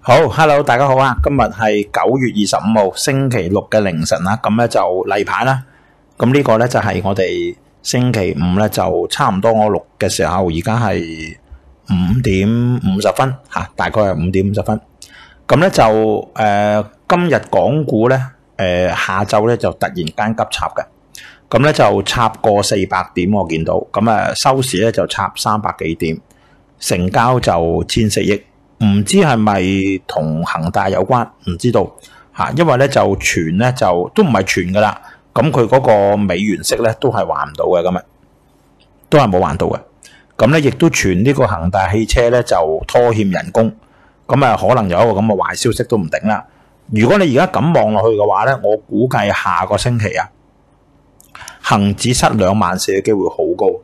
好，Hello，大家好啊！今日係9月25號星期六嘅凌晨啦，咁咧就例牌啦。咁呢個咧就係我哋星期五咧就差唔多我錄嘅時候，而家係5點50分吓，大概係5點50分。咁咧就今日港股咧下晝咧就突然間急插嘅，咁咧就插過400點我見到，咁收市咧就插300幾點，成交就1400億。唔知係咪同恒大有關，唔知道吓，因為咧就傳咧就都唔係傳噶啦，咁佢嗰個美元息咧都係還唔到嘅，今日都係冇還到嘅。咁咧亦都傳呢個恒大汽車咧就拖欠人工，咁可能有一個咁嘅壞消息都唔定啦。如果你而家咁望落去嘅話咧，我估計下個星期啊，恒指失24000嘅機會好高。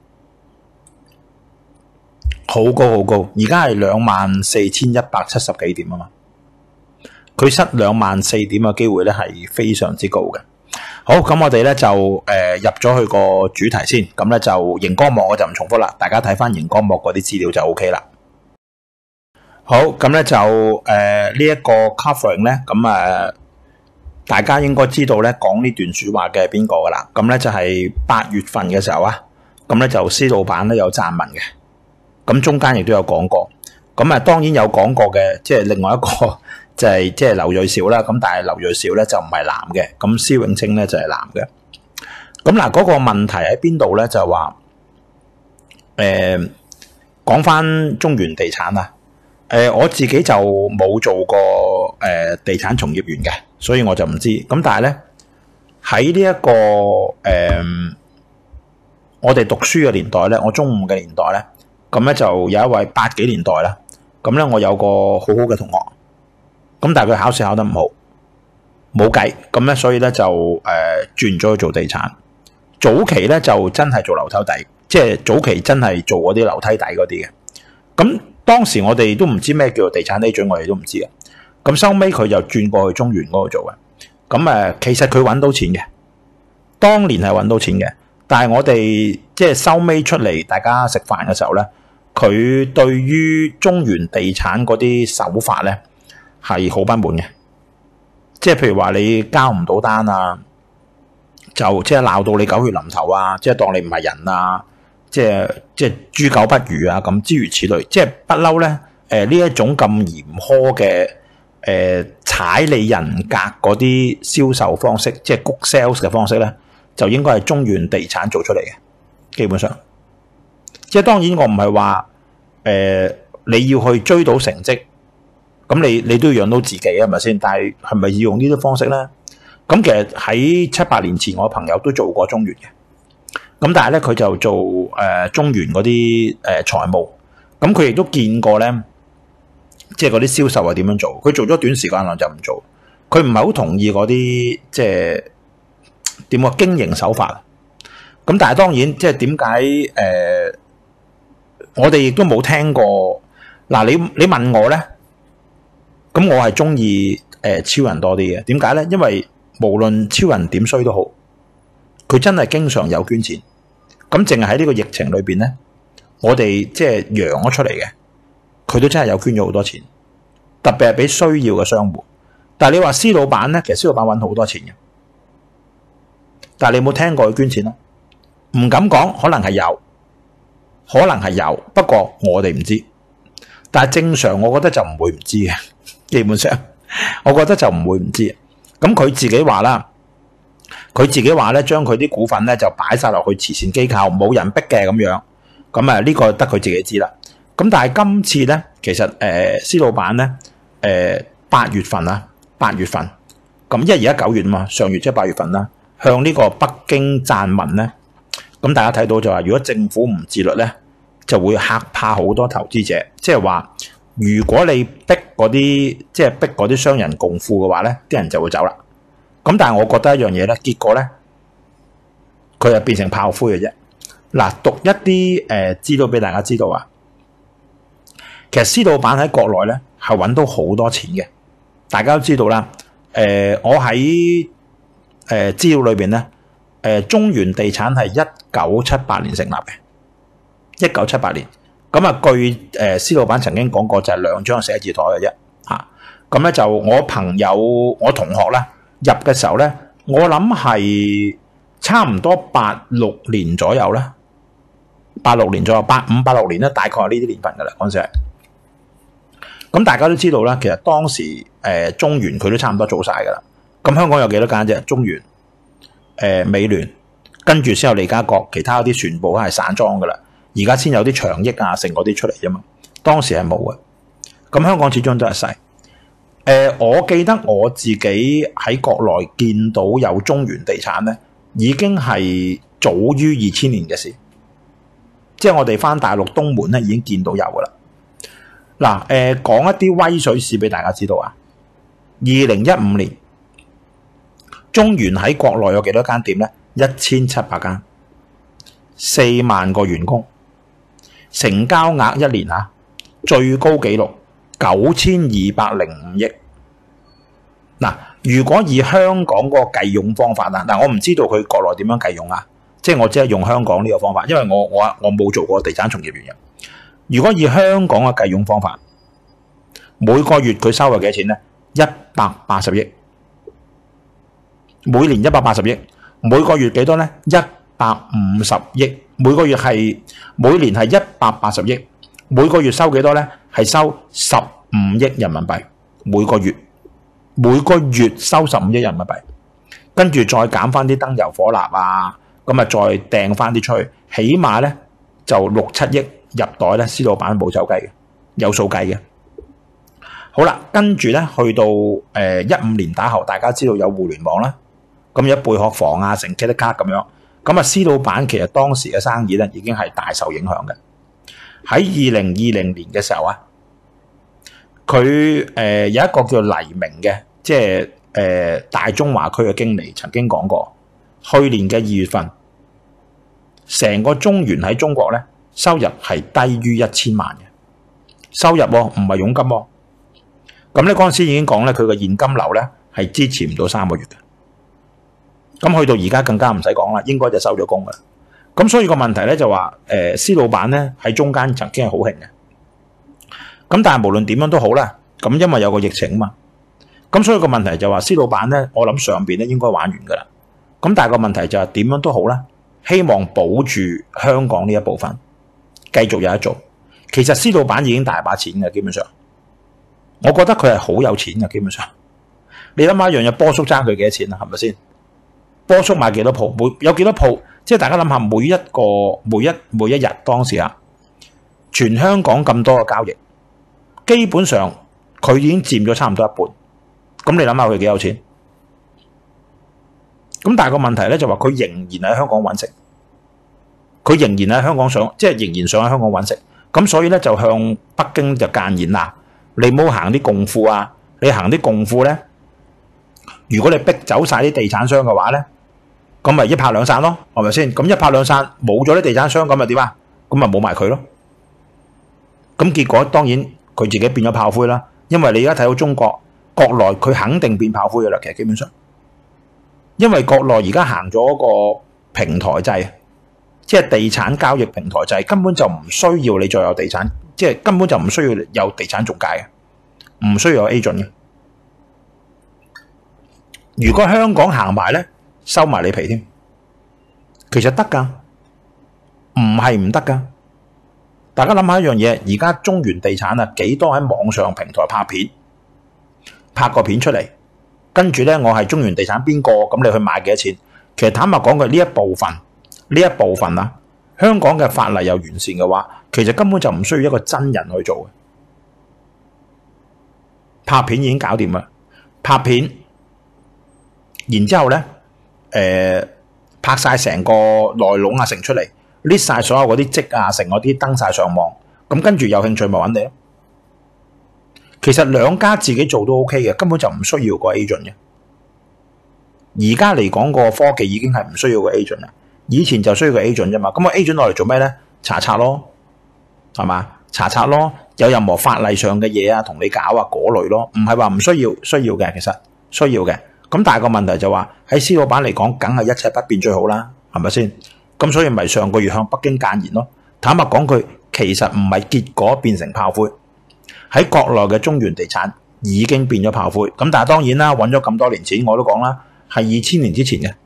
好高，而家係24170幾點啊嘛，佢失24000點嘅機會咧係非常之高嘅。好，咁我哋咧就入咗去個主題先，咁咧就熒光幕我就唔重複啦，大家睇翻熒光幕嗰啲資料就 OK 啦。好，咁咧就呢一個 covering 咧，咁大家應該知道咧講呢段說話嘅係邊個噶啦，咁咧就係8月份嘅時候啊，咁咧就施老闆咧有撰文嘅。咁中間亦都有講過，咁當然有講過嘅，即係另外一個就係即係劉銳紹啦。咁但係劉銳紹咧就唔係男嘅，咁施永青咧就係男嘅。咁嗱，嗰個問題喺邊度咧？就係話講翻中原地產啊，我自己就冇做過地產從業員嘅，所以我就唔知。咁但係咧喺呢一個我哋讀書嘅年代咧，我中五嘅年代咧。咁咧就有一位80幾年代啦，咁咧我有個好好嘅同學，咁但係佢考試考得唔好，冇計，咁咧所以咧就轉咗去做地產。早期咧就真係做樓梯底，即係早期真係做嗰啲樓梯底嗰啲嘅。咁當時我哋都唔知咩叫做地產 agent，我哋都唔知嘅。咁收尾佢就轉過去中原嗰度做嘅。咁其實佢揾到錢嘅，當年係揾到錢嘅，但係我哋即係收尾出嚟，大家食飯嘅時候咧。佢對於中原地產嗰啲手法咧係好不滿嘅，即係譬如話你交唔到單啊，就即係鬧到你狗血淋頭啊，即係當你唔係人啊，即係豬狗不如啊，咁諸如此類，即係不嬲咧。呢一種咁嚴苛嘅踩你人格嗰啲銷售方式，即係谷 sales 嘅方式咧，就應該係中原地產做出嚟嘅，基本上。即係當然我唔係話你要去追到成績，咁你都要養到自己係咪先？但係係咪要用呢啲方式咧？咁其實喺7-8年前，我朋友都做過中原嘅，咁但係咧佢就做中原嗰啲財務，咁佢亦都見過咧，即係嗰啲銷售係點樣做。佢做咗短時間內就唔做，佢唔係好同意嗰啲即係點個經營手法。咁但係當然即係點解我哋亦都冇聽過嗱，你問我咧，咁我係中意超人多啲嘅。點解咧？因為無論超人點衰都好，佢真係經常有捐錢。咁淨係喺呢個疫情裏邊咧，我哋即係揚咗出嚟嘅，佢都真係有捐咗好多錢，特別係俾需要嘅商戶。但係你話施老闆咧，其實施老闆搵好多錢嘅，但係你有冇聽過佢捐錢咧？唔敢講，可能係有。可能係有，不過我哋唔知。但係正常，我覺得就唔會唔知嘅。基本上，我覺得就唔會唔知。咁佢自己話啦，佢自己話咧，將佢啲股份咧就擺晒落去慈善機構，冇人逼嘅咁樣。咁呢個得佢自己知啦。咁但係今次咧，其實施老闆咧，8月份啦，8月份咁，因為而家9月啊嘛，上月即係8月份啦，向呢個北京撰文咧。咁大家睇到就話，如果政府唔自律咧，就會嚇怕好多投資者。即係話，如果你逼嗰啲，即係逼嗰啲商人共富嘅話咧，啲人就會走啦。咁但係我覺得一樣嘢咧，結果咧，佢就變成炮灰嘅啫。嗱，讀一啲資料俾大家知道啊。其實施老闆喺國內咧係揾到好多錢嘅，大家都知道啦。我喺資料裏邊咧。中原地產係1978年成立嘅，1978年。咁據施老闆曾經講過，就係2張寫字台嘅啫。 嚇。咁咧就我朋友、我同學啦入嘅時候咧，我諗係差唔多86年左右啦，86年左右，85、86年咧，大概係呢啲年份㗎啦，嗰陣時係。咁大家都知道啦，其實當時中原佢都差唔多做晒㗎啦。咁香港有幾多間啫？中原、美聯，跟住先有利嘉閣，其他嗰啲全部都係散裝㗎啦。而家先有啲長益啊，成嗰啲出嚟啫嘛。當時係冇嘅。咁香港始終都係細。我記得我自己喺國內見到有中原地產咧，已經係早於2000年嘅事。即係我哋返大陸東門咧，已經見到有㗎啦。嗱，講一啲威水史俾大家知道啊。2015年，中原喺國內有幾多間店咧？1700間，4萬個員工，成交額一年啊，最高紀錄9205億。嗱，如果以香港嗰個計用方法啦，嗱，我唔知道佢國內點樣計用啊，即係我只係用香港呢個方法，因為我冇做過地產從業員嘅。如果以香港嘅計用方法，每個月佢收係幾多錢咧？180億，每年180億，每個月幾多咧？150億，每個月係每年係180億，每個月收幾多咧？係收15億人民幣，每個月收15億人民幣，跟住再減翻啲燈油火蠟啊，咁啊再掟翻啲出去，起碼咧就6、7億入袋咧，施老闆冇走雞嘅，有數計嘅。好啦，跟住咧去到15年打後，大家知道有互聯網啦，咁有貝殼房啊、成 credit card 咁樣，咁啊施老闆其實當時嘅生意咧已經係大受影響嘅。喺2020年嘅時候啊，佢有一個叫黎明嘅，即係大中華區嘅經理曾經講過，去年嘅2月份，成個中原喺中國咧收入係低於1000萬嘅收入喎，唔係佣金喎。咁咧嗰陣時已經講咧，佢嘅現金流咧係支持唔到3個月嘅。咁去到而家更加唔使講啦，應該就收咗工噶啦。咁所以個問題咧就話，施老闆咧喺中間曾經係好興嘅。咁但係無論點樣都好啦，咁因為有個疫情啊嘛。咁所以個問題就話，施老闆咧，我諗上邊咧應該玩完噶啦。咁但係個問題就係點樣都好啦，希望保住香港呢一部分，繼續有得做。其實施老闆已經大把錢嘅，基本上。我覺得佢係好有錢嘅，基本上。你諗下一樣嘢，波叔爭佢幾多錢啊？係咪先？波叔買幾多鋪？有幾多鋪？即係大家諗下，每一日當時啊，全香港咁多嘅交易，基本上佢已經佔咗差唔多一半。咁你諗下佢幾有錢？咁但係個問題咧就話佢仍然喺香港揾食，佢仍然喺香港想，即係仍然想喺香港揾食。咁所以咧就向北京就諫言啦。你唔好行啲共富啊！你行啲共富咧，如果你逼走晒啲地產商嘅話咧，咁咪一拍兩散咯，係咪先？咁一拍兩散，冇咗啲地產商，咁咪點啊？咁咪冇埋佢咯。咁結果當然佢自己變咗炮灰啦。因為你而家睇到中國國內佢肯定變炮灰嘅啦，其實基本上，因為國內而家行咗個平台制，即係地產交易平台制，根本就唔需要你再有地產。即係根本就唔需要有地產中介嘅，唔需要有 agent 嘅。如果香港行埋咧，收埋你皮添，其實得㗎，唔係唔得㗎。大家諗下一樣嘢，而家中原地產啊，幾多喺網上平台拍片，拍個片出嚟，跟住咧我係中原地產邊個，咁你去買幾多錢？其實坦白講句，呢一部分啊，香港嘅法例又完善嘅話，其實根本就唔需要一個真人去做嘅，拍片已經搞掂啦。拍片，然之後咧，拍晒成個內籠啊，成出嚟，list 晒所有嗰啲積啊，成嗰啲登晒上網，咁跟住有興趣咪揾你咯。其實兩家自己做都 OK 嘅，根本就唔需要個 agent 嘅。而家嚟講個科技已經係唔需要個 agent 啦，以前就需要個 agent 啫嘛。咁個 agent 攞嚟做咩咧？查冊咯。係嘛？查冊咯，有任何法例上嘅嘢啊，同你搞啊嗰類咯，唔係話唔需要，需要嘅，其實需要嘅。咁但係個問題就話喺施老闆嚟講，梗係一切不變最好啦，係咪先？咁所以咪上個月向北京諫言咯。坦白講句，其實唔係結果變成炮灰，喺國內嘅中原地產已經變咗炮灰。咁但係當然啦，揾咗咁多年錢，我都講啦，係2000年之前嘅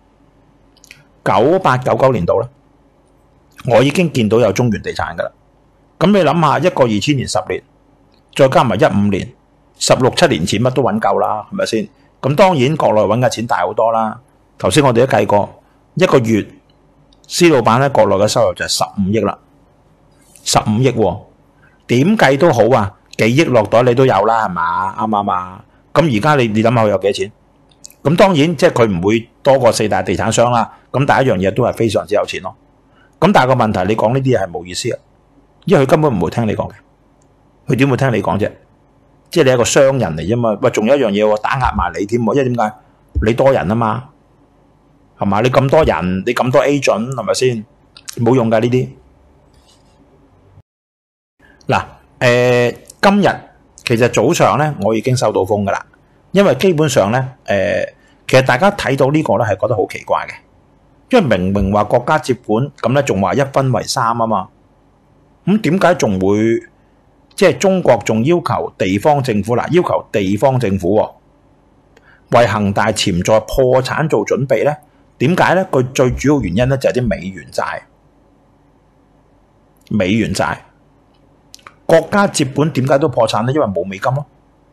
98、99年度啦，我已經見到有中原地產噶啦。咁你諗下，一個2000年10年，再加埋15年，16、17年錢乜都揾夠啦，係咪先？咁當然國內揾嘅錢大好多啦。頭先我哋都計過，一個月施老闆咧國內嘅收入就係15億啦，15億喎，點計都好啊，幾億落袋你都有啦，係嘛？啱唔啱啊？咁而家你諗下佢有幾多錢？咁當然即係佢唔會多過4大地產商啦。咁第一樣嘢都係非常之有錢咯。咁但係個問題，你講呢啲嘢係冇意思嘅，因為佢根本唔會聽你講嘅。佢點會聽你講啫？即係你係一個商人嚟啫嘛。喂，仲有一樣嘢喎，打壓埋你添喎。因為點解？你多人啊嘛，係嘛？你咁多人，你咁多 agent，係咪先？冇用㗎呢啲。嗱，今日其實早上咧，我已經收到風㗎啦。因為基本上咧，其實大家睇到呢個咧係覺得好奇怪嘅，因為明明話國家接管，咁咧仲話1分為3啊嘛。咁點解仲會即係中國仲要求地方政府要求地方政府為恒大潛在破產做準備咧？點解咧？佢最主要原因咧就係啲美元債。美元債國家接管點解都破產咧？因為冇美金咯。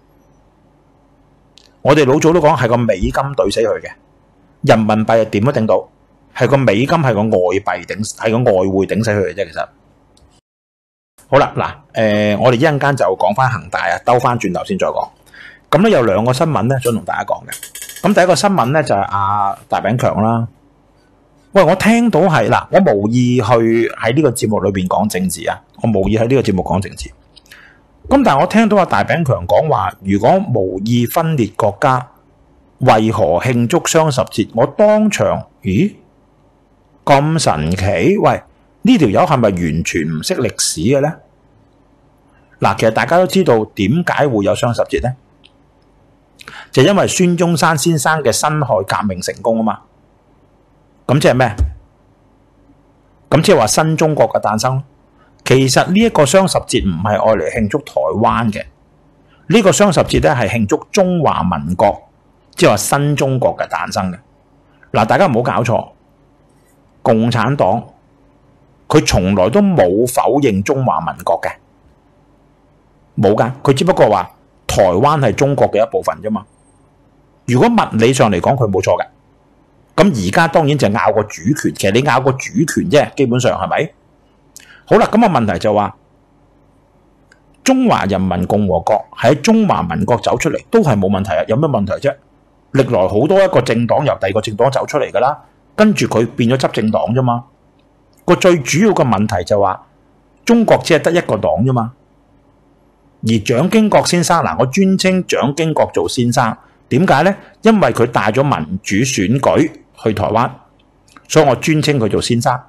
我哋老早都講係個美金對死佢嘅，人民幣係點都頂到，係個美金係個外幣頂，係個外匯頂死佢嘅啫。其實好啦，嗱，我哋一陣間就講翻恒大啊，兜翻轉頭先再講。咁咧有2個新聞咧想同大家講嘅。咁第一個新聞咧就係大餅強啦。喂，我聽到係嗱，我無意去喺呢個節目裏邊講政治啊，我無意喺呢個節目講政治。咁但係我聽到大餅強講話，如果無意分裂國家，為何慶祝雙十節？我當場，咦，咁神奇？喂，呢條友係咪完全唔識歷史嘅咧？嗱，其實大家都知道點解會有雙十節咧？就因為孫中山先生嘅辛亥革命成功啊嘛。咁即係咩？咁即係話新中國嘅誕生。其實呢一個雙十節唔係愛嚟慶祝台灣嘅，呢個雙十節咧係慶祝中華民國，即係話新中國嘅誕生嘅。嗱，大家唔好搞錯，共產黨佢從來都冇否認中華民國嘅，冇噶，佢只不過話台灣係中國嘅一部分啫嘛。如果物理上嚟講，佢冇錯嘅。咁而家當然就拗個主權，其實你拗個主權啫，基本上係咪？好啦，咁個問題就話中華人民共和國喺中華民國走出嚟都係冇問題啊，有咩問題啫？歷來好多一個政黨由第二個政黨走出嚟噶啦，跟住佢變咗執政黨啫嘛。個最主要嘅問題就話中國只係得一個黨啫嘛。而蔣經國先生嗱，我專稱蔣經國做先生，點解呢？因為佢帶咗民主選舉去台灣，所以我專稱佢做先生。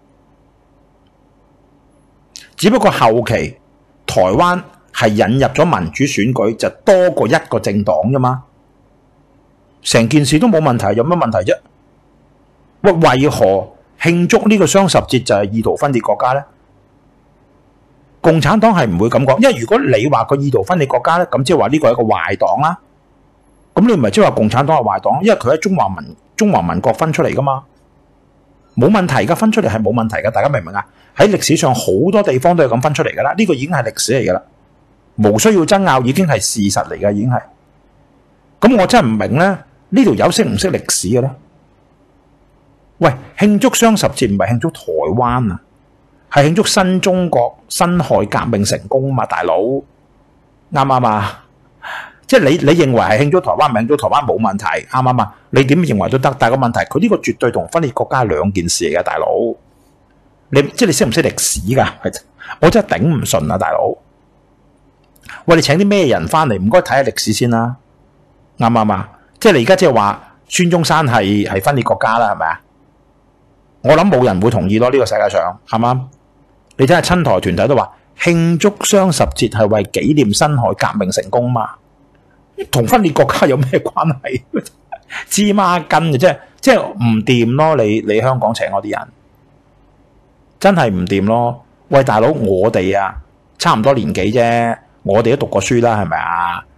只不過後期台灣係引入咗民主選舉，就多過一個政黨啫嘛。成件事都冇問題，有乜問題啫？喂，為何慶祝呢個雙十節就係意圖分裂國家呢？共產黨係唔會咁講，因為如果你話佢意圖分裂國家呢，咁即係話呢個係一個壞黨啦。咁你唔係即係話共產黨係壞黨，因為佢喺中華民國分出嚟噶嘛，冇問題噶，分出嚟係冇問題噶，大家明唔明啊？喺歷史上好多地方都係咁分出嚟噶啦，呢個已經係歷史嚟噶啦，無需要爭拗，已經係事實嚟噶，已經係。咁我真係唔明咧，呢條友識唔識歷史嘅咧？喂，慶祝雙十節唔係慶祝台灣啊，係慶祝新中國辛亥革命成功啊嘛，大佬，啱唔啱啊？即係你認為係慶祝台灣，慶祝台灣冇問題，啱唔啱啊？你點認為都得，但係個問題，佢呢個絕對同分裂國家係兩件事嚟嘅，大佬。即係你識唔識歷史噶？我真係頂唔順啊，大佬。喂，你請啲咩人翻嚟？唔該睇下歷史先啦，啱唔啱啊？即係你而家即係話孫中山係分裂國家啦，係咪啊？我諗冇人會同意咯，呢個世界上係嘛？你睇下親台團體都話慶祝雙十節係為紀念辛亥革命成功嘛，同分裂國家有咩關係？芝麻筋嘅，即係唔掂咯。你香港請我啲人。真係唔掂咯！喂，大佬，我哋啊，差唔多年紀啫，我哋都讀過書啦，係咪啊？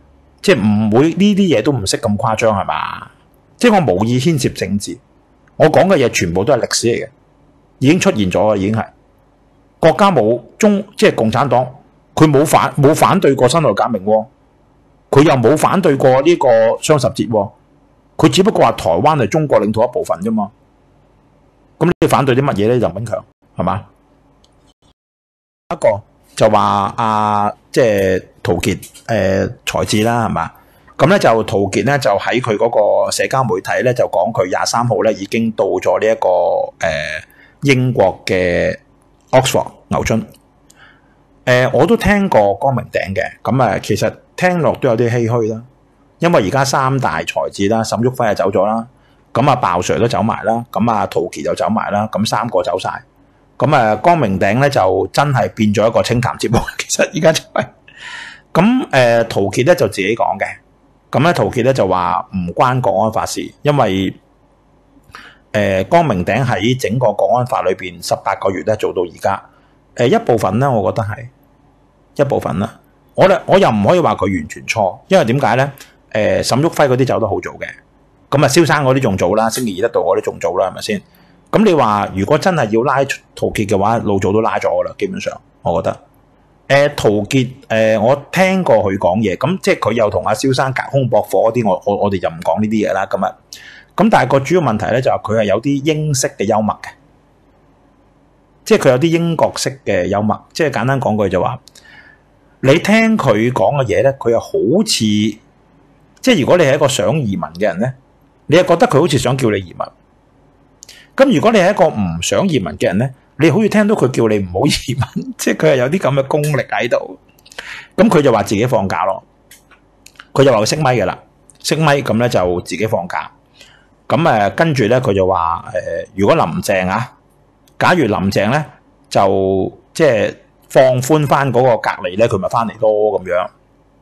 即係唔會呢啲嘢都唔識咁誇張係嘛？即係我無意牽涉政治，我講嘅嘢全部都係歷史嚟嘅，已經出現咗啦，已經係國家冇即係共產黨，佢冇反對過辛亥革命喎，佢又冇反對過呢個雙十節喎，佢只不過話台灣係中國領土一部分啫嘛。咁你反對啲乜嘢咧？鄧炳強係嘛？一個就話即係陶傑才智啦，係嘛？咁咧就陶傑咧就喺佢嗰個社交媒體咧就講佢23號咧已經到咗呢一個英國嘅 Oxford 牛津。我都聽過光明頂嘅，咁其實聽落都有啲唏噓啦，因為而家三大才智啦，沈旭暉就走咗啦，咁鮑 Sir 都走埋啦，咁陶傑就走埋啦，咁三個走晒。咁光明頂咧就真係變咗一個清談節目，其實而家就係咁陶傑咧就自己講嘅，咁咧陶傑咧就話唔關國安法事，因為光明頂喺整個國安法裏邊18個月咧做到而家，一部分咧我覺得係一部分啦，我又唔可以話佢完全錯，因為點解咧？沈旭暉嗰啲走得好早嘅，咁蕭生嗰啲仲早啦，星期二得到嗰啲仲早啦，係咪先？咁你話如果真係要拉陶傑嘅話，老早都拉咗噶啦，基本上我覺得。陶傑我聽過佢講嘢，咁即係佢又同阿蕭生隔空駁火嗰啲，我哋就唔講呢啲嘢啦。咁但係個主要問題咧就係佢係有啲英式嘅幽默嘅，即係佢有啲英國式嘅幽默，即係簡單講句就話，你聽佢講嘅嘢咧，佢又好似即係如果你係一個想移民嘅人咧，你又覺得佢好似想叫你移民。咁如果你係一個唔想移民嘅人咧，你好似聽到佢叫你唔好移民，即係佢係有啲咁嘅功力喺度。咁佢就話自己放假咯，佢就話佢熄咪嘅啦，熄咪咁咧就自己放假。咁跟住咧佢就話如果林鄭假如林鄭咧就即係放寬翻嗰個隔離咧，佢咪翻嚟咯咁樣。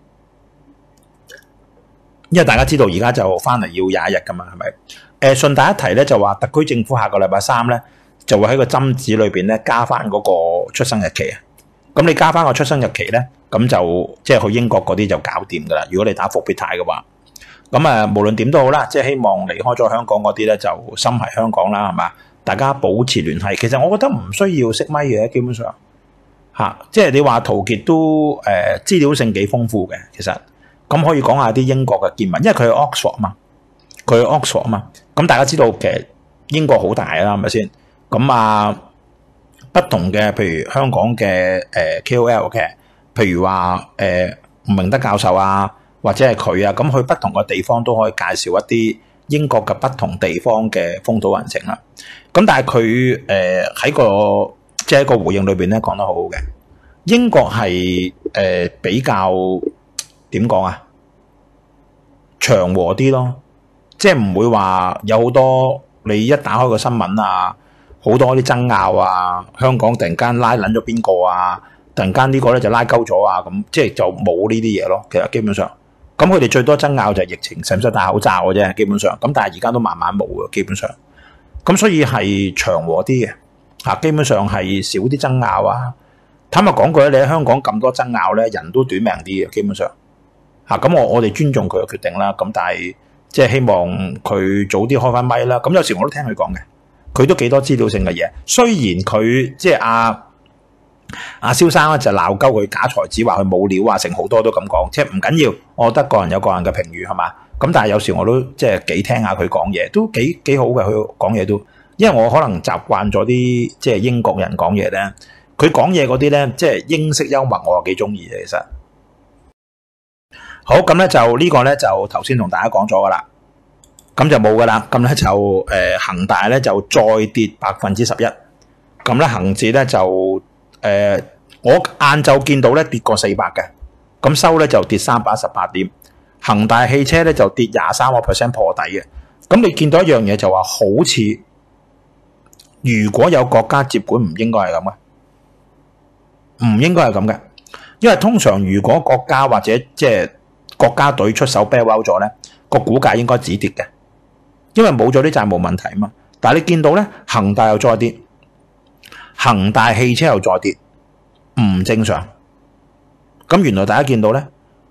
因為大家知道而家就翻嚟要21日噶嘛，係咪？順帶一提咧，就話特區政府下個禮拜3咧，就會喺個針紙裏邊咧加翻嗰個出生日期啊。咁你加翻個出生日期咧，咁就即係去英國嗰啲就搞掂噶啦。如果你打復必泰嘅話，咁無論點都好啦，即係希望離開咗香港嗰啲咧就心繫香港啦，係嘛？大家保持聯繫。其實我覺得唔需要熄咪嘅，基本上即係你話陶傑都資料性幾豐富嘅，其實。咁可以講下啲英國嘅見聞，因為佢係 Oxford 嘛，佢係 Oxford 嘛。咁大家知道其實英國好大啦，係咪先？咁不同嘅，譬如香港嘅KOL 嘅，譬如話吳明德教授啊，或者係佢啊，咁去不同嘅地方都可以介紹一啲英國嘅不同地方嘅風土人情啦。咁但係佢喺個即係一個回應裏邊咧講得好好嘅，英國係比較。點講啊？祥和啲咯，即係唔會話有好多你一打開個新聞啊，好多啲爭拗啊，香港突然間拉撚咗邊個啊，突然間呢個咧就拉鳩咗啊，咁即係就冇呢啲嘢咯。其實基本上，咁佢哋最多爭拗就係疫情使唔使戴口罩嘅啫，基本上。咁但係而家都慢慢冇嘅，基本上。咁所以係祥和啲嘅，基本上係少啲爭拗啊。坦白講句咧，你喺香港咁多爭拗咧，人都短命啲嘅，基本上。咁我哋尊重佢嘅決定啦，咁但係即係希望佢早啲開翻咪啦。咁有時我都聽佢講嘅，佢都幾多資料性嘅嘢。雖然佢即係阿蕭生咧就鬧鳩佢假才子，話佢冇料啊，成好多都咁講，即係唔緊要。我覺得個人有個人嘅評語係嘛。咁但係有時我都即係幾聽下佢講嘢，都幾好嘅。佢講嘢都，因為我可能習慣咗啲即係英國人講嘢咧，佢講嘢嗰啲咧即係英式幽默，我又幾中意嘅其實。好，咁咧就呢個咧就頭先同大家講咗噶啦，咁就冇噶啦，咁咧就恒大咧就再跌11%，咁咧恒指咧就我晏晝見到咧跌過400嘅，咁收咧就跌318點，恒大汽車咧就跌23% 破底嘅，咁你見到一樣嘢就話好似如果有國家接管唔應該係咁嘅，唔應該係咁嘅，因為通常如果國家或者即係國家隊出手 bail out 咗咧，個股價應該止跌嘅，因為冇咗啲債務問題啊嘛。但係你見到咧，恒大又再跌，恒大汽車又再跌，唔正常。咁原來大家見到咧，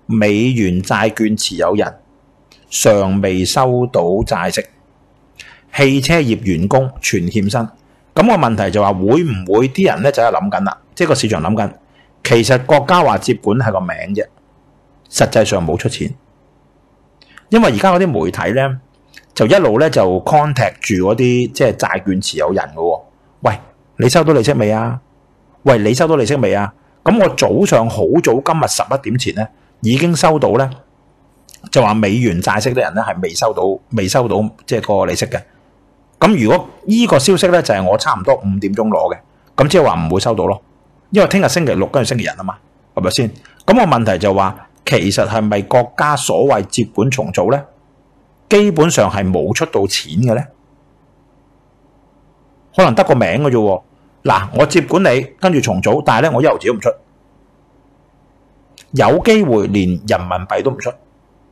美元債券持有人尚未收到債息，汽車業員工全欠薪。咁個問題就話會唔會啲人咧就係諗緊啦，即係個市場諗緊，其實國家話接管係個名啫，實際上冇出錢，因為而家嗰啲媒體咧就一路咧就 contact 住嗰啲即係債券持有人嘅喎。喂，你收到利息未啊？喂，你收到利息未啊？咁我早上好早今日11點前咧已經收到咧，就話美元債息啲人咧係未收到即係個利息嘅。咁如果呢個消息咧就係我差唔多5點鐘攞嘅，咁即係話唔會收到咯，因為聽日星期六跟住星期日啊嘛，係咪先？咁個問題就話其實係咪國家所謂接管重組咧，基本上係冇出到錢嘅咧，可能得個名嘅啫喎。嗱，我接管你跟住重組，但係咧我一毫子都唔出，有機會連人民幣都唔出。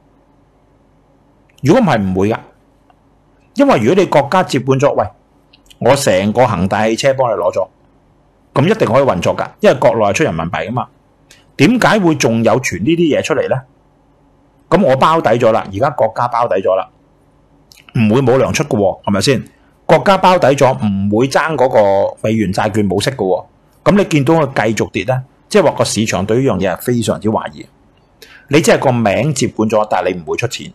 如果唔係唔會噶。因為如果你國家接管咗，喂，我成個恒大汽車幫你攞咗，咁一定可以運作噶，因為國內係出人民幣噶嘛。點解會仲有傳呢啲嘢出嚟咧？咁我包底咗啦，而家國家包底咗啦，唔會冇糧出噶喎，係咪先？國家包底咗，唔會爭嗰個美元債券冇息噶喎。咁你見到佢繼續跌咧，即係話個市場對呢樣嘢係非常之懷疑。你只係個名接管咗，但係你唔會出錢。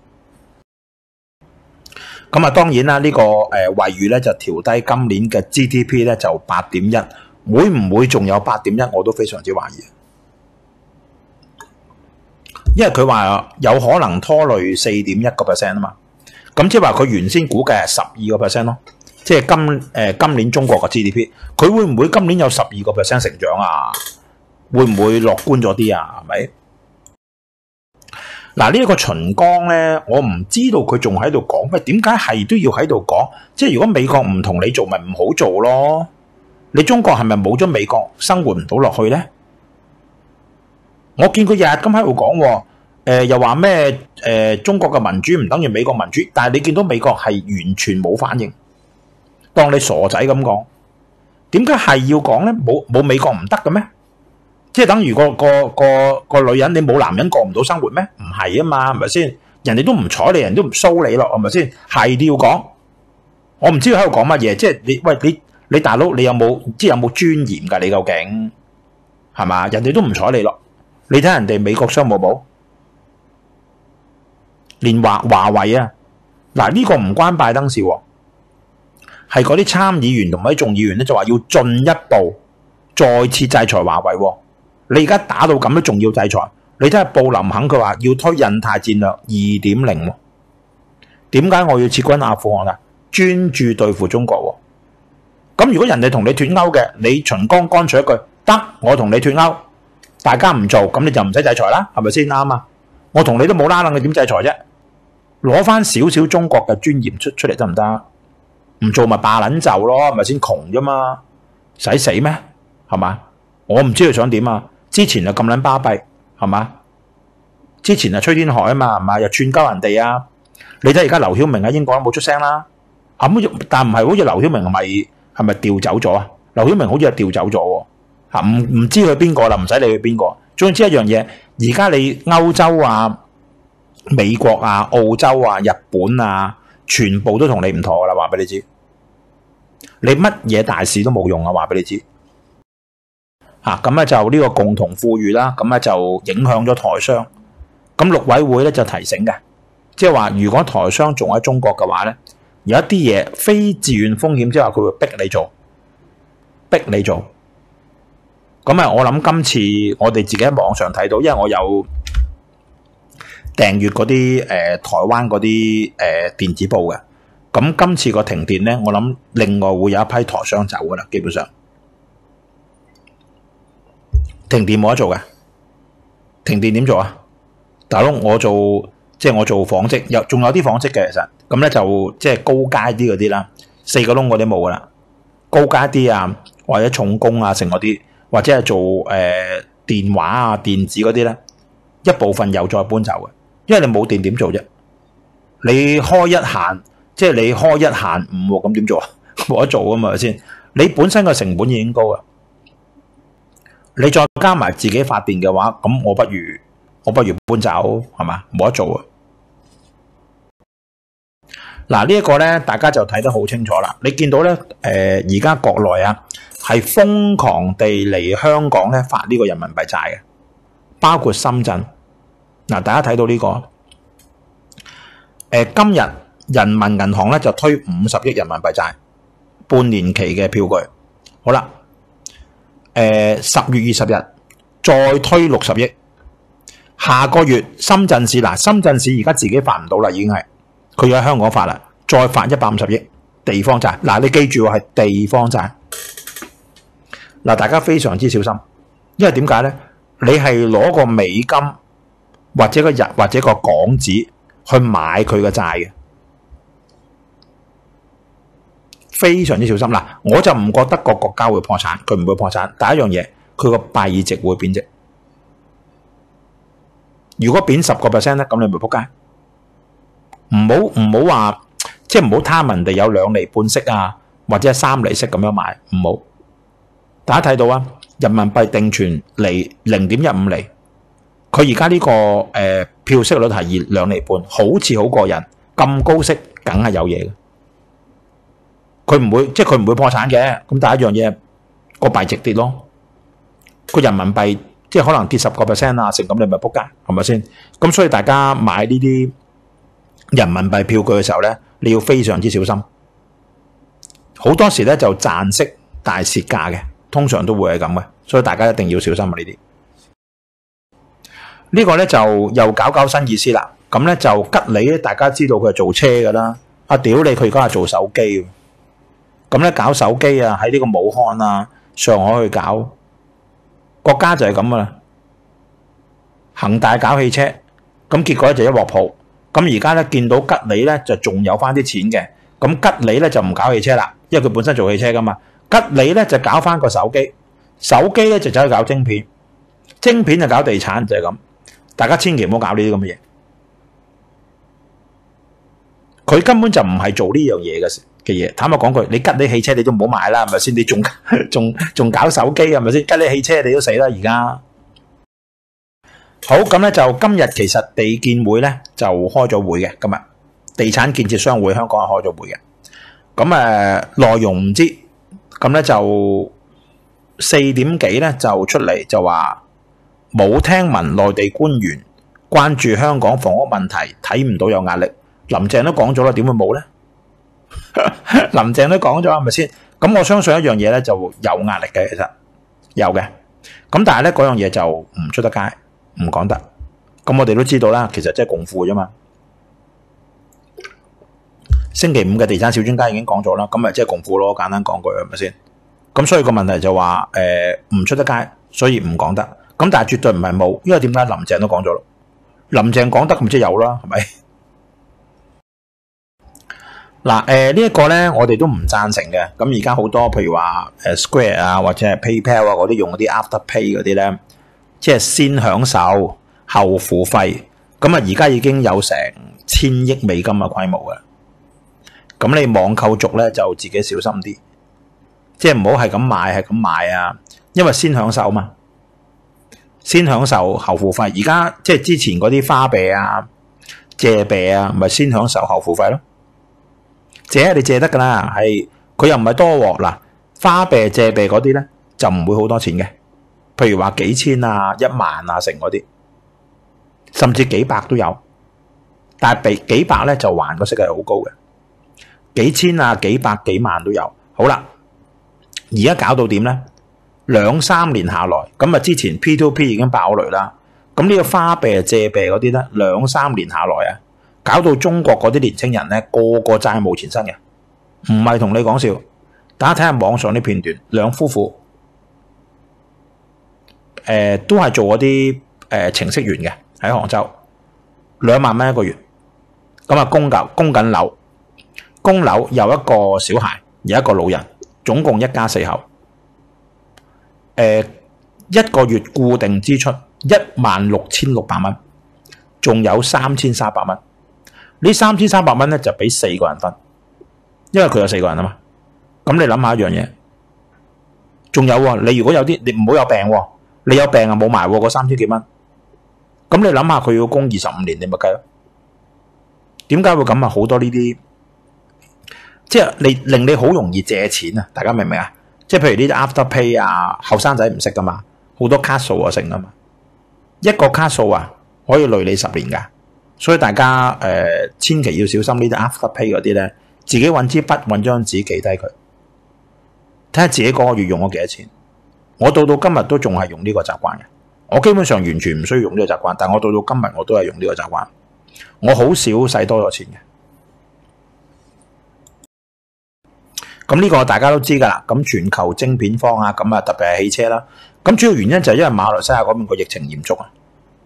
咁啊，當然啦，呢個惠譽咧就調低今年嘅 GDP 咧就8.1，會唔會仲有8.1？我都非常之懷疑，因為佢話有可能拖累4.1% 啊嘛。咁即係話佢原先估計係12% 咯，即係今年中國嘅 GDP， 佢會唔會今年有12% 成長啊？會唔會樂觀咗啲啊？係咪？嗱，呢個秦剛咧，我唔知道佢仲喺度講，喂，點解係都要喺度講？即係如果美國唔同你做，咪唔好做咯。你中國係咪冇咗美國生活唔到落去咧？我見佢日日咁喺度講，又話咩中國嘅民主唔等於美國民主，但係你見到美國係完全冇反應，當你傻仔咁講。點解係要講咧？冇美國唔得嘅咩？即係等於個女人，你冇男人過唔到生活咩？唔係啊嘛，係咪先？人哋都唔睬你，人都唔騷你咯，係咪先？係都要講。我唔知佢喺度講乜嘢，即係你大佬，你有冇尊嚴㗎？你究竟係嘛？人哋都唔睬你咯。你睇人哋美國商務部，連華為啊，嗱呢個唔關拜登事喎，係嗰啲參議員同埋啲眾議員咧就話要進一步再次制裁華為喎。你而家打到咁都仲要制裁？你睇下布林肯佢話要推印太戰略 2.0 喎。點解我要撤軍阿富汗啊？專注對付中國喎。咁如果人哋同你脫鈎嘅，你秦剛乾脆一句得，我同你脫鈎，大家唔做，咁你就唔使制裁啦，係咪先啱啊？我同你都冇拉楞，你點制裁啫？攞翻少少中國嘅尊嚴出嚟得唔得？唔做咪罷撚就咯，係咪先？窮啫嘛，使死咩？係嘛？我唔知佢想點啊！之前就咁撚巴閉，係嘛？之前就吹天海啊嘛，係嘛？又串鳩人哋啊！你睇而家劉曉明喺英國都冇出聲啦。但唔係好似劉曉明係咪調走咗啊？劉曉明好似係調走咗喎。唔知佢邊個啦，唔使理佢邊個。總之一樣嘢，而家你歐洲啊、美國啊、澳洲啊、日本啊，全部都同你唔妥噶啦，話俾你知。你乜嘢大事都冇用啊，話俾你知。咁咧就呢個共同富裕啦，咁咧就影響咗台商。咁陸委會咧就提醒嘅，即係話如果台商仲喺中國嘅話咧，有一啲嘢非自願風險，即係話佢會逼你做。咁啊，我諗今次我哋自己喺網上睇到，因為我有訂閱嗰啲台灣嗰啲電子報嘅。咁今次個停電咧，我諗另外會有一批台商走噶啦，基本上。停電冇得做嘅，停電點做啊？大佬，我做紡織，仲有啲紡織嘅其實，咁咧就即係高階啲嗰啲啦，4個窿嗰啲冇噶啦，高階啲啊，或者重工啊，成嗰啲，或者係做電話啊、電子嗰啲咧，一部分又再搬走嘅，因為你冇電點做啫？你開一限，即係你開一限5喎，咁點做啊？冇得做啊嘛，係咪先？你本身個成本已經高啊。你再加埋自己發電嘅話，咁我不如我不如搬走，係嘛？冇得做啊！嗱，呢一個咧，大家就睇得好清楚啦。你見到咧，而家國內啊，係瘋狂地嚟香港咧發呢個人民幣債嘅，包括深圳。嗱，大家睇到呢個，今日人民銀行咧就推50億人民幣債，半年期嘅票據。好啦，10月20日再推60億，下個月深圳市深圳市而家自己發唔到啦，已經係。佢要喺香港發啦，再發150億地方債。嗱，你記住係地方債。嗱，大家非常之小心，因為點解咧？你係攞個美金或者個港紙去買佢嘅債嘅，非常之小心。嗱，我就唔覺得個國家會破產，佢唔會破產。第一樣嘢，佢個幣值會貶值。如果貶10%咧，咁你咪仆街。唔好話，即係唔好貪人哋有2厘半息啊，或者係3厘息咁樣買，唔好。大家睇到啊，人民幣定存利0.15厘，佢而家呢個票息率係2厘半，好似好過人，咁高息，梗係有嘢嘅。佢唔會破產嘅。咁第一樣嘢，個幣值跌咯，個人民幣即係可能跌10%啊，成咁你咪仆街，係咪先？咁所以大家買呢啲人民幣票據嘅時候咧，你要非常之小心。好多時咧就賺息大蝕價嘅，通常都會係咁嘅，所以大家一定要小心啊！呢啲呢個咧就又搞新意思啦。咁咧就吉利咧，大家知道佢係做車噶啦。屌你，佢而家係做手機。咁咧搞手機啊，喺呢個武漢啊、上海去搞，國家就係咁噶啦。恒大搞汽車，咁結果就一鑊泡。咁而家咧見到吉利咧就仲有翻啲錢嘅，咁吉利咧就唔搞汽車啦，因為佢本身做汽車噶嘛。吉利咧就搞翻個手機，手機咧就走去搞晶片，晶片就搞地產，就係咁。大家千祈唔好搞呢啲咁嘅嘢，佢根本就唔係做呢樣嘢嘅嘢。坦白講句，你吉利汽車你都唔好買啦，係咪先？你仲搞手機係咪先？吉利汽車你都死啦而家。好，咁咧就今日其實地建會咧就開咗會嘅，今日地產建設商會香港係開咗會嘅。咁內容唔知，咁咧就4點幾咧就出嚟就話冇聽聞內地官員關注香港房屋問題，睇唔到有壓力。林鄭都講咗啦，點會冇咧？林鄭都講咗係咪先？咁我相信一樣嘢咧就有壓力嘅，其實有嘅。咁但係咧嗰樣嘢就唔出得街。唔講得，咁我哋都知道啦，其實即係共富啫嘛。星期5嘅地產小專家已經講咗啦，咁咪即係共富咯，簡單講句係咪先？咁所以個問題就話唔出得街，所以唔講得。咁但係絕對唔係冇，因為點解林鄭都講咗咯？林鄭講得咁即係有啦，係咪？嗱呢一個咧，我哋都唔贊成嘅。咁而家好多譬如話Square 啊，或者係 PayPal 啊嗰啲用嗰啲 Afterpay 嗰啲咧。即係先享受後付費，咁而家已經有成1000億美金嘅規模嘅，咁你網購族咧就自己小心啲，即係唔好係咁買啊，因為先享受嘛，先享受後付費。而家即係之前嗰啲花唄啊、借唄啊，咪先享受後付費咯，借你借得噶啦，係佢又唔係多喎。嗱，花唄借唄嗰啲咧就唔會好多錢嘅。譬如話幾千啊、1萬啊成嗰啲，甚至幾百都有，但係幾百咧就還個息係好高嘅，幾千啊、幾百幾萬都有。好啦，而家搞到點咧？2-3年下來，咁啊之前 P2P 已經爆雷啦，咁呢個花唄借唄嗰啲咧，2-3年下來啊，搞到中國嗰啲年青人咧個個債務纏身嘅，唔係同你講笑。大家睇下網上啲片段，兩夫婦。都係做嗰啲程式員嘅，喺杭州，2萬蚊一個月，咁啊供緊樓，供樓有一個小孩，有一個老人，總共一家4口，一個月固定支出16,600蚊，仲有3,300蚊，呢3,300蚊咧就俾4個人分，因為佢有4個人啊嘛，咁你諗下一樣嘢，仲有喎，你如果有啲你唔好有病喎。你有病啊冇埋嗰3000幾蚊， 咁你諗下佢要供25年，你咪計咯。點解會咁啊？好多呢啲，即係令你好容易借錢啊！大家明唔明啊？即係譬如呢啲 Afterpay 啊，後生仔唔識噶嘛，好多卡數啊成噶嘛，一個卡數啊可以累你10年噶，所以大家千祈要小心呢啲 Afterpay 嗰啲咧，自己揾支筆揾張紙記低佢，睇下自己嗰個月用咗幾多錢。我到今日都仲係用呢個習慣嘅，我基本上完全唔需要用呢個習慣，但我到今日我都係用呢個習慣，我好少使多咗錢嘅。咁呢個大家都知噶啦，咁全球晶片荒啊，咁啊特別係汽車啦，咁主要原因就係因為馬來西亞嗰邊個疫情嚴重啊，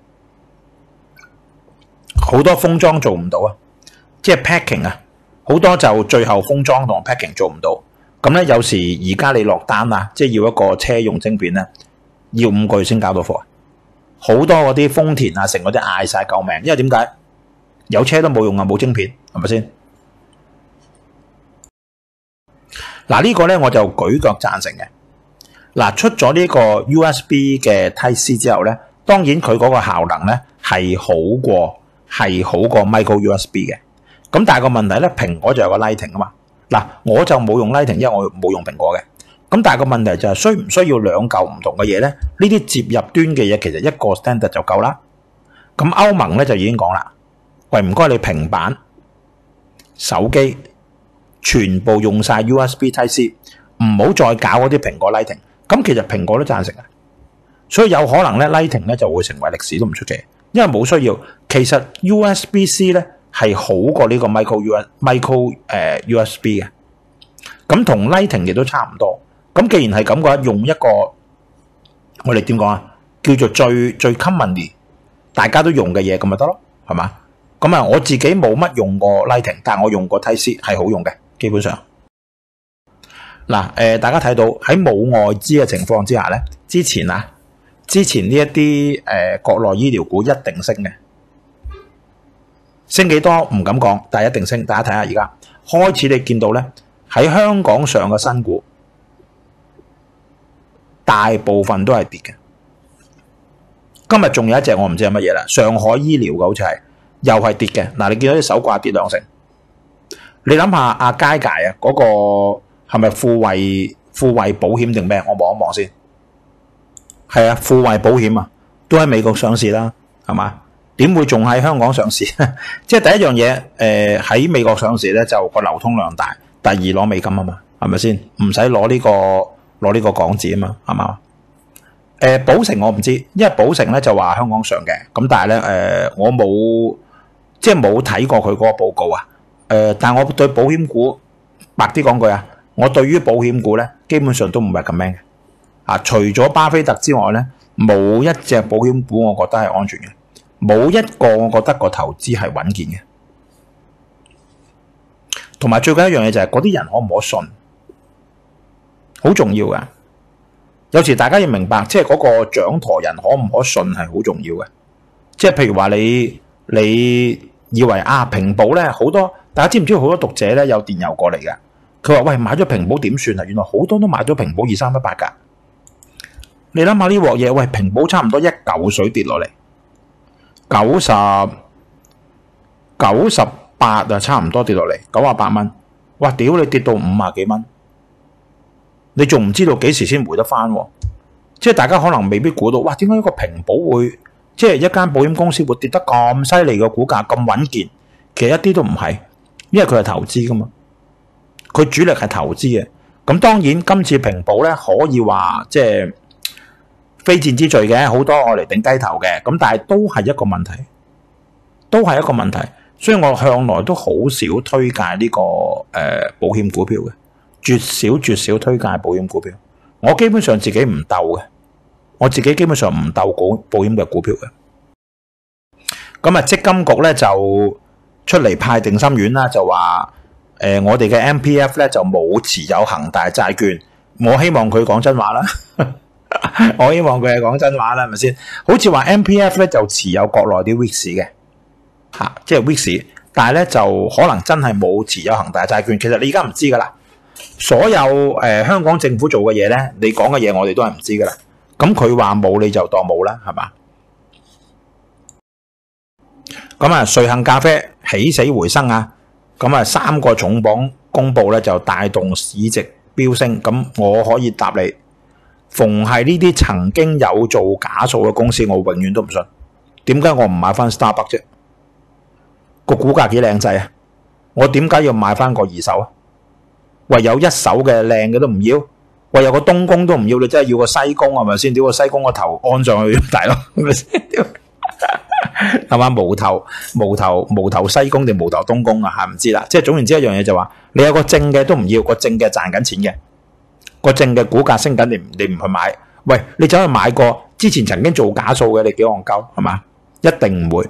好多封裝做唔到啊，即係 packing 啊，好多就最後封裝同 packing 做唔到，咁咧有時而家你落單啊，即係要一個車用晶片咧，要5個月先交到貨，好多嗰啲豐田啊成嗰啲嗌晒救命，因為點解？有車都冇用啊，冇晶片，係咪先？嗱呢個咧我就舉腳贊成嘅。嗱出咗呢個 USB 嘅 Type C 之後咧，當然佢嗰個效能咧係好過 Micro USB 嘅。咁但係個問題咧，蘋果就有個 Lightning 啊嘛。嗱我就冇用 Lightning，因為我冇用蘋果嘅。咁但係個問題就係需唔需要兩嚿唔同嘅嘢咧？呢啲接入端嘅嘢其實一個 standard 就夠啦。咁歐盟咧就已經講啦，喂唔該你平板、手機全部用晒 USB Type C， 唔好再搞嗰啲蘋果 Lightning。咁其實蘋果都贊成啊，所以有可能咧 Lightning 咧就會成為歷史都唔出奇，因為冇需要。其實 USB-C 咧係好過呢個 Micro USB 嘅，咁同 Lightning 亦都差唔多。咁既然係咁嘅話，用一個我哋點講啊，叫做最 commonly 大家都用嘅嘢咁咪得咯，係嘛？咁啊，我自己冇乜用過 Lightning， 但係我用過 Type C 係好用嘅，基本上。嗱，大家睇到喺冇外資嘅情況之下咧，之前呢一啲國內醫療股一定升嘅，升幾多唔敢講，但係一定升。大家睇下而家開始你見到咧喺香港上嘅新股，大部分都係跌嘅。今日仲有一隻我唔知係乜嘢啦，上海醫療嘅好似係又係跌嘅。嗱，你見到啲手掛跌2成，你諗下阿佳佳啊嗰個。係咪富衛保險定咩？我望一望先。係啊，富衛保險啊，都喺美國上市啦，係嘛？點會仲喺香港上市？即係第一樣嘢，喺美國上市咧就個流通量大，第二攞美金啊嘛，係咪先？唔使攞呢個港紙啊嘛，係嘛？寶城我唔知，因為寶城咧就話香港上嘅，咁但係咧我冇睇過佢嗰個報告啊。但係我對保險股白啲講句啊。我對於保險股咧，基本上都唔係咁樣嘅。啊，除咗巴菲特之外咧，冇一隻保險股我覺得係安全嘅，冇一個我覺得個投資係穩健嘅。同埋最緊一樣嘢就係嗰啲人可唔可信，好重要㗎。有時大家要明白，即係嗰個掌舵人可唔可信係好重要嘅。即係譬如話你以為啊平保咧好多，大家知唔知好多讀者咧有電郵過嚟嘅？佢話喂，買咗平保點算啊？原來好多都買咗平保2318噶。你諗下呢鑊嘢，喂平保差唔多一嚿水跌落嚟98啊，差唔多跌落嚟98蚊。哇屌你跌到50幾蚊，你仲唔知道幾時先回得翻？即係大家可能未必估到，哇點解一個平保會即係一間保險公司會跌得咁犀利嘅股價咁穩健？其實一啲都唔係，因為佢係投資噶嘛。佢主力係投資嘅，咁當然今次平保咧可以話即係非戰之罪嘅，好多我嚟頂雞頭嘅，咁但係都係一個問題，所以我向來都好少推介呢個保險股票嘅，絕少推介保險股票，我基本上自己唔鬥嘅，我自己基本上唔鬥保險嘅股票嘅。咁啊，積金局咧就出嚟派定心丸啦，就話。我哋嘅 MPF 咧就冇持有恒大債券，我希望佢講真話啦，我希望佢係講真話啦，係咪先？好似話 MPF 咧就持有國內啲 REITs 嘅，即係 REITs，但係咧就可能真係冇持有恒大債券。其實你而家唔知噶啦，所有香港政府做嘅嘢咧，你講嘅嘢我哋都係唔知噶啦。咁佢話冇你就當冇啦，係嘛？ 咁啊，瑞幸咖啡起死回生啊！咁啊，3個重磅公佈咧就帶動市值飆升。咁我可以答你，逢係呢啲曾經有做假數嘅公司，我永遠都唔信。點解我唔買翻 Starbucks 啫？個股價幾靚仔啊！我點解要買翻個二手啊？唯有一手嘅靚嘅都唔要，唯有個東宮都唔要，你真係要個西宮係咪先？屌個西宮個頭安上去，大佬係咪先？係嘛？無頭西宮定無頭東宮啊？係唔知啦。即係總言之一樣嘢就話，你有個正嘅都唔要，個正嘅賺緊錢嘅，個正嘅股價升緊，你唔去買，喂，你走去買個之前曾經做假數嘅，你幾戇鳩係嘛？一定唔會。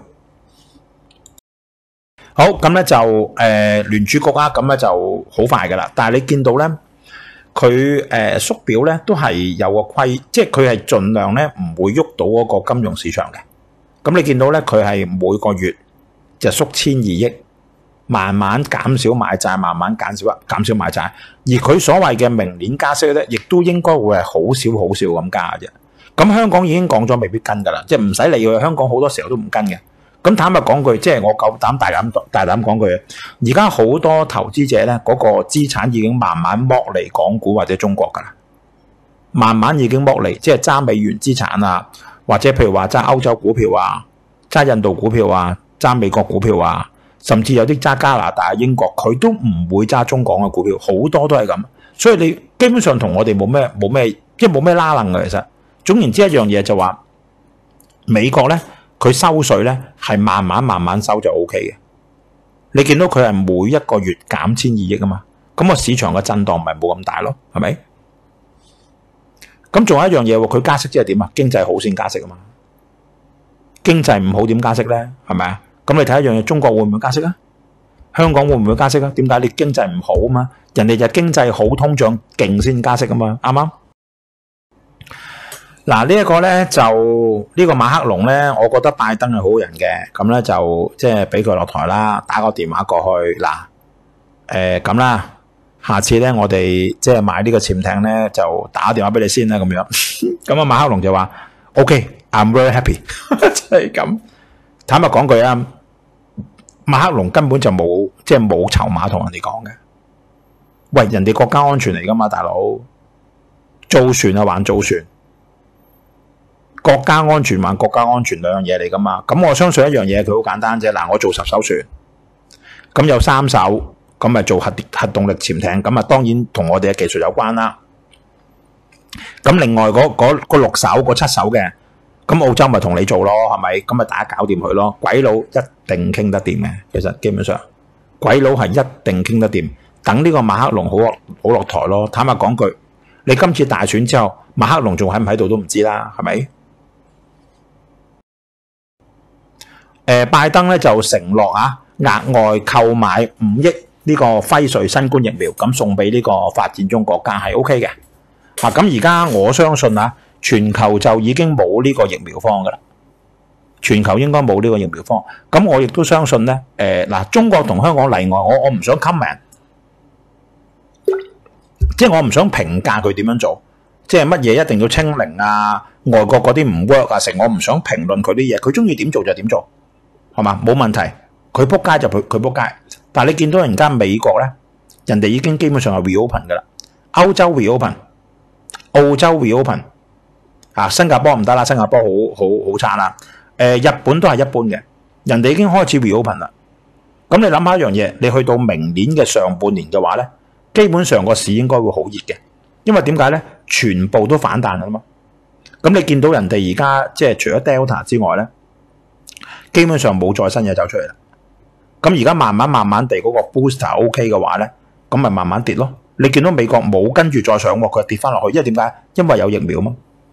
好，咁咧就聯儲局啊，咁咧就好快噶啦。但係你見到咧，佢縮表咧都係有個規，即係佢係盡量咧唔會喐到嗰個金融市場嘅。咁你見到咧，佢係每個月就縮1200億，慢慢減少買債，慢慢減少買債。而佢所謂嘅明年加息咧，亦都應該會係好少咁加嘅啫。咁香港已經講咗未必跟噶啦，即係唔使理佢。香港好多時候都唔跟嘅。咁坦白講句，即係我夠膽大膽講句，而家好多投資者咧，嗰個資產已經慢慢剝離港股或者中國噶啦，慢慢已經剝離，即係揸美元資產啊，或者譬如話揸歐洲股票啊，揸印度股票啊，揸美國股票啊，甚至有啲揸加拿大、英國，佢都唔會揸中港嘅股票，好多都係咁。所以你基本上同我哋冇咩，即係冇咩拉楞嘅。其實總言之一樣嘢就話，美國咧。佢收稅咧係慢慢收就 O K 嘅，你見到佢係每一個月減1200億啊嘛，咁個市場嘅震盪咪冇咁大咯，係咪？咁仲有一樣嘢喎，佢加息即係點啊？經濟好先加息啊嘛，經濟唔好點加息咧？係咪啊？咁你睇一樣嘢，中國會唔會加息啊？香港會唔會加息啊？點解你經濟唔好啊嘛？人哋就經濟好通脹勁先加息啊嘛，啱唔啱？嗱，呢一個咧就呢個馬克龍咧，我覺得拜登係好人嘅，咁咧就即係俾佢落台啦，打個電話過去嗱，咁啦，下次咧我哋即係買呢個潛艇咧就打個電話俾你先啦，咁樣，咁啊馬克龍就話 OK，I'm very happy， 就係咁。坦白講句啊，馬克龍根本就冇籌碼同人哋講嘅，喂，人哋國家安全嚟噶嘛，大佬，造船啊還造船。國家安全還國家安全兩樣嘢嚟噶嘛？咁我相信一樣嘢，佢好簡單啫。嗱，我做10艘船，咁有3艘，咁咪做核動力潛艇，咁啊當然同我哋嘅技術有關啦。咁另外嗰6艘、嗰7艘嘅，咁澳洲咪同你做咯，係咪？咁咪大家搞掂佢咯。鬼佬一定傾得掂嘅，其實基本上鬼佬係一定傾得掂。等呢個馬克龍好落台咯。坦白講句，你今次大選之後，馬克龍仲喺唔喺度都唔知啦，係咪？拜登咧就承諾額外購買5億呢個輝瑞新冠疫苗，咁送俾呢個發展中國家係 OK 嘅。咁而家我相信全球就已經冇呢個疫苗方噶啦，全球應該冇呢個疫苗方。咁我亦都相信咧，中國同香港例外，我唔想 comment， 即係我唔想評價佢點樣做，即係乜嘢一定要清零啊，外國嗰啲唔 work 啊，我唔想評論佢啲嘢，佢中意點做就點做。係嘛？冇問題，佢仆街就佢仆街。但係你見到人家美國咧，人哋已經基本上係 reopen 噶啦，歐洲 reopen， 澳洲 reopen， 新加坡唔得啦，新加坡好差啦。日本都係一般嘅，人哋已經開始 reopen 啦。咁你諗下一樣嘢，你去到明年嘅上半年嘅話咧，基本上個市應該會好熱嘅，因為點解咧？全部都反彈啦嘛。咁你見到人哋而家即係除咗 Delta 之外咧，基本上冇再新嘢走出嚟啦。咁而家慢慢地嗰個 booster OK 嘅話咧，咁咪慢慢跌咯。你見到美國冇跟住再上喎，佢跌翻落去，因為點解？因為有疫苗嘛。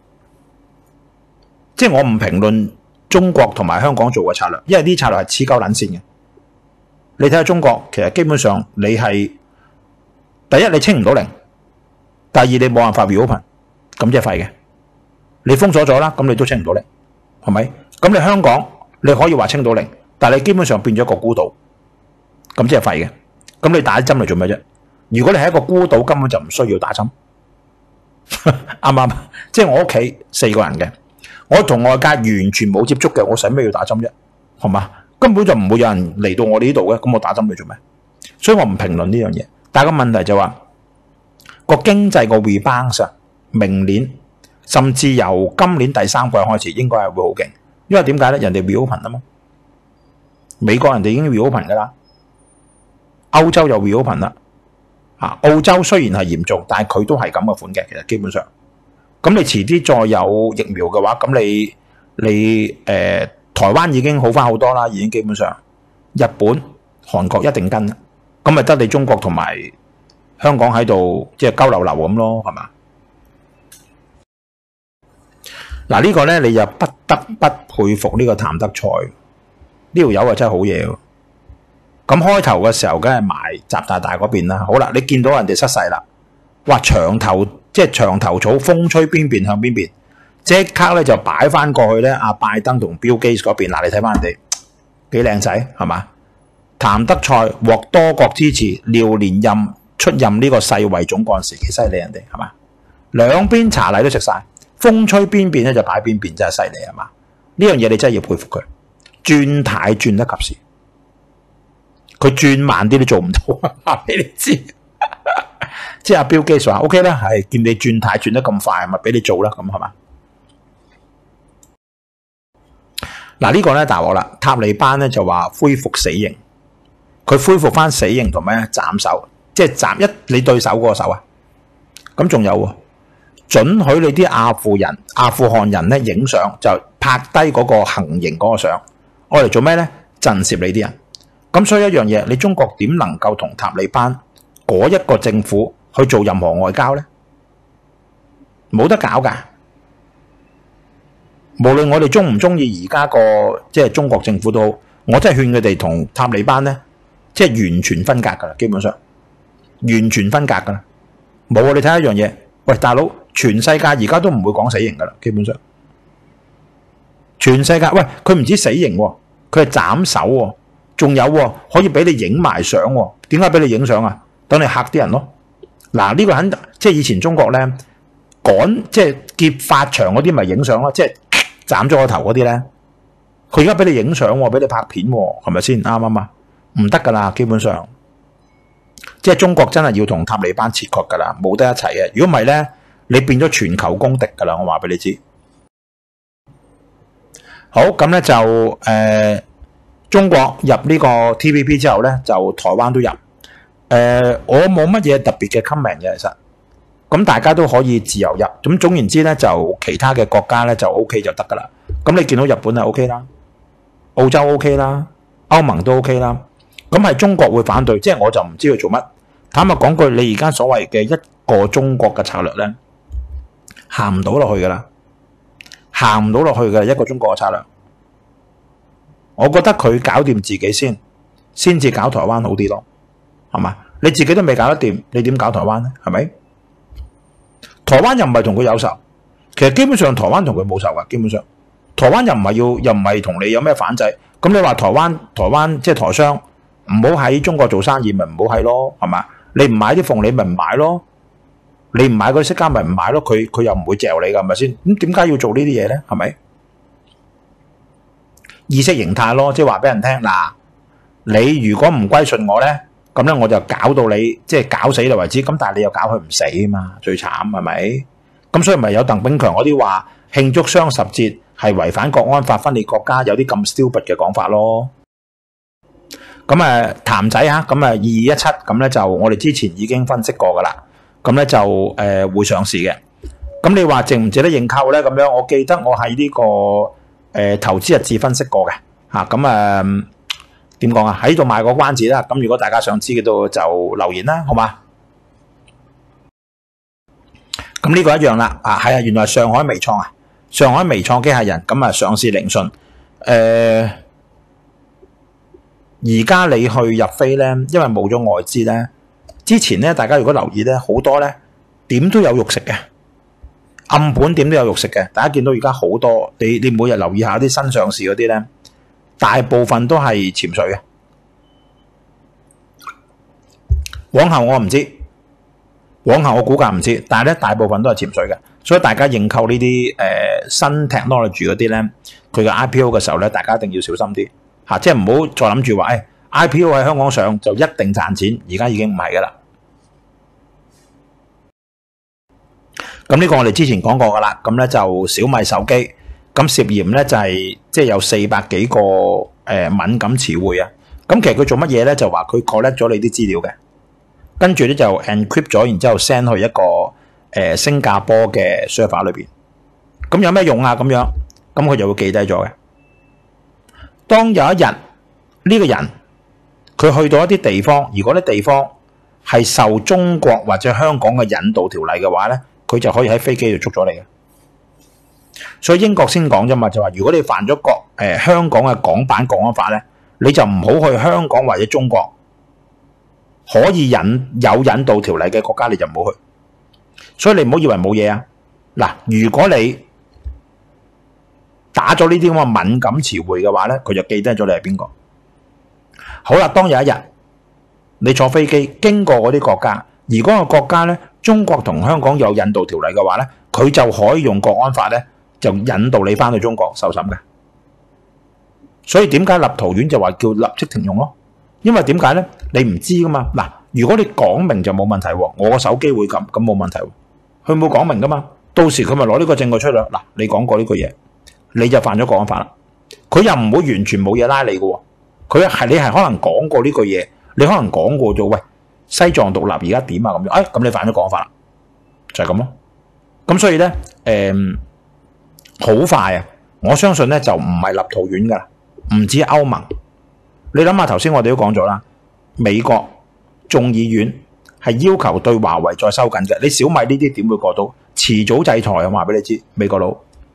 即係我唔評論中國同埋香港做嘅策略，因為啲策略係黐鳩撚線嘅。你睇下中國，其實基本上你係第一你清唔到零，第二你冇辦法 reopen， 咁即係廢嘅。你封鎖咗啦，咁你都清唔到零，係咪？咁你香港你可以話清到零，但係你基本上變咗一個孤島，咁即係廢嘅。咁你打針嚟做咩啫？如果你係一個孤島，根本就唔需要打針，啱唔啱？即係我屋企4個人嘅，我同外界完全冇接觸嘅，我使咩要打針啫？係嘛？ 根本就唔會有人嚟到我呢度嘅，咁我打針嚟做咩？所以我唔評論呢樣嘢。但係個問題就話個經濟個 rebound 明年甚至由今年第三季開始應該係會好勁，因為點解咧？人哋 reopen 啊嘛，美國人哋已經 reopen 噶啦，歐洲又 reopen 啦，澳洲雖然係嚴重，但係佢都係咁嘅款嘅，其實基本上。咁你遲啲再有疫苗嘅話，咁你台灣已經好翻好多啦，已經基本上。日本、韓國一定跟，咁咪得你中國同埋香港喺度即係鳩流流咁咯，係嘛？嗱呢個咧你又不得不佩服呢個譚德塞，呢條友啊真係好嘢喎。咁開頭嘅時候梗係埋習大大嗰邊啦。好啦，你見到人哋失勢啦，哇長頭即係長頭草，風吹邊邊向邊邊，即刻咧就擺翻過去咧。阿拜登同 Bill Gates 嗰邊，嗱你睇翻人哋幾靚仔係嘛？譚德塞獲多國支持，廖連任出任呢個世衛總幹事，幾犀利人哋係嘛？兩邊茶禮都食晒，風吹邊邊咧就擺邊邊，真係犀利係嘛？呢樣嘢你真係要佩服佢，轉軚轉得及時。佢轉慢啲都做唔到，話俾你知。即係阿 Bill Gates 話 OK 啦，係見你轉軚轉得咁快，咪俾你做啦，咁係嘛？嗱呢個咧大鑊啦，塔利班咧就話恢復死刑，佢恢復翻死刑同咩斬首，即係斬一你對手嗰個手啊。咁仲有喎，准許你啲阿富汗人咧影相，就拍低嗰個行刑嗰個相，我嚟做咩咧？震懾你啲人。咁所以一樣嘢，你中國點能夠同塔利班嗰一個政府去做任何外交呢？冇得搞㗎。無論我哋中唔中意而家個即係中國政府都好，我真係勸佢哋同塔利班呢，即係完全分隔㗎啦，基本上完全分隔㗎啦。冇啊！你睇一樣嘢，喂大佬，全世界而家都唔會講死刑㗎啦，基本上全世界喂佢唔止死刑喎，佢係斬首喎。仲有可以俾你影埋相喎，點解俾你影相啊？等你嚇啲人咯。嗱呢個肯即係以前中國咧趕即係劫法場嗰啲咪影相咯，即係斬咗個頭嗰啲咧。佢而家俾你影相喎，俾你拍片喎，係咪先？啱啱啊？唔得噶啦，基本上即係中國真係要同塔利班切割噶啦，冇得一齊嘅。如果唔係咧，你變咗全球公敵噶啦，我話俾你知。好，咁咧就中國入呢個 TPP 之後咧，就台灣都入。我冇乜嘢特別嘅 comment 嘅，其實咁大家都可以自由入。咁總言之咧，就其他嘅國家咧就 OK 就得噶啦。咁你見到日本係 OK 啦，澳洲 OK 啦，歐盟都 OK 啦。咁係中國會反對，即係我就唔知佢做乜。坦白講句，你而家所謂嘅一個中國嘅策略咧，行唔到落去噶啦，行唔到落去嘅一個中國嘅策略。我覺得佢搞掂自己先至搞台灣好啲咯，係嘛？你自己都未搞得掂，你點搞台灣咧？係咪？台灣又唔係同佢有仇，其實基本上台灣同佢冇仇噶，基本上台灣又唔係同你有咩反制。咁你話台灣即係台商唔好喺中國做生意，咪唔好係咯，係嘛？你唔買啲鳳梨咪唔買咯，你唔買嗰啲釋迦咪唔買咯，佢又唔會嚼你噶，係咪先？咁點解要做呢啲嘢咧？係咪？意識形態咯，即係話俾人聽嗱，你如果唔歸順我咧，咁咧我就搞到你即係搞死你為止。咁但係你又搞佢唔死啊嘛，最慘係咪？咁所以咪有鄧炳強嗰啲話慶祝雙十節係違反國安法分裂國家，有啲咁 stupid 嘅講法咯。咁譚仔啊，咁2217咁咧就我哋之前已經分析過噶啦，咁咧就會上市嘅。咁你話值唔值得認購咧？咁樣我記得我喺呢個投資日誌分析過嘅嚇，咁點講啊？喺度賣個關子啦。咁如果大家想知嘅都就留言啦，好嘛？咁呢個一樣啦，係啊，原來上海微創啊，上海微創機械人咁上市聆訊。而家你去入飛咧，因為冇咗外資咧，之前咧大家如果留意咧，好多咧點都有肉食嘅。暗盤點都有肉食嘅，大家見到而家好多，你每日留意下啲新上市嗰啲咧，大部分都係潛水嘅。往後我唔知，往後我估計唔知，但係咧大部分都係潛水嘅，所以大家認購呢啲新 technology 嗰啲咧，佢嘅 IPO 嘅時候咧，大家一定要小心啲， 即係唔好再諗住話IPO 喺香港上就一定賺錢，而家已經唔係噶啦。咁呢個我哋之前講過噶啦，咁咧就小米手機，咁涉嫌咧就係即係有400幾個敏感詞彙啊。咁其實佢做乜嘢咧？就話佢 collect 咗你啲資料嘅，跟住咧就 encrypt 咗，然之後 send 去一個新加坡嘅 server 裏邊。咁有咩用啊？咁樣，咁佢就會記低咗嘅。當有一日呢個人佢去到一啲地方，如果啲地方係受中國或者香港嘅引渡條例嘅話咧，佢就可以喺飛機度捉咗你嘅。所以英國先講啫嘛，就話如果你犯咗香港嘅港版國安法咧，你就唔好去香港或者中國可以有引渡條例嘅國家，你就唔好去。所以你唔好以為冇嘢啊！嗱，如果你打咗呢啲咁嘅敏感詞彙嘅話咧，佢就記得咗你係邊個。好啦，當有一日你坐飛機經過嗰啲國家，而嗰個國家咧，中國同香港有引渡條例嘅話咧，佢就可以用國安法咧，就引渡你翻去中國受審嘅。所以點解立陶宛就話叫立即停用咯？因為點解咧？你唔知噶嘛。嗱，如果你講明就冇問題喎，我個手機會咁冇問題喎。佢冇講明噶嘛，到時佢咪攞呢個證據出嚟。嗱，你講過呢句嘢，你就犯咗國安法啦。佢又唔會完全冇嘢拉你嘅喎。你係可能講過呢句嘢，你可能講過咗，喂，西藏獨立而家點啊咁樣，咁你犯咗國安法啦，就係咁咯。咁所以咧，好快啊！我相信咧就唔係立陶宛噶啦，唔止歐盟。你諗下頭先我哋都講咗啦，美國眾議院係要求對華為再收緊嘅。你小米呢啲點會過到？遲早制裁，我話俾你知，美國佬。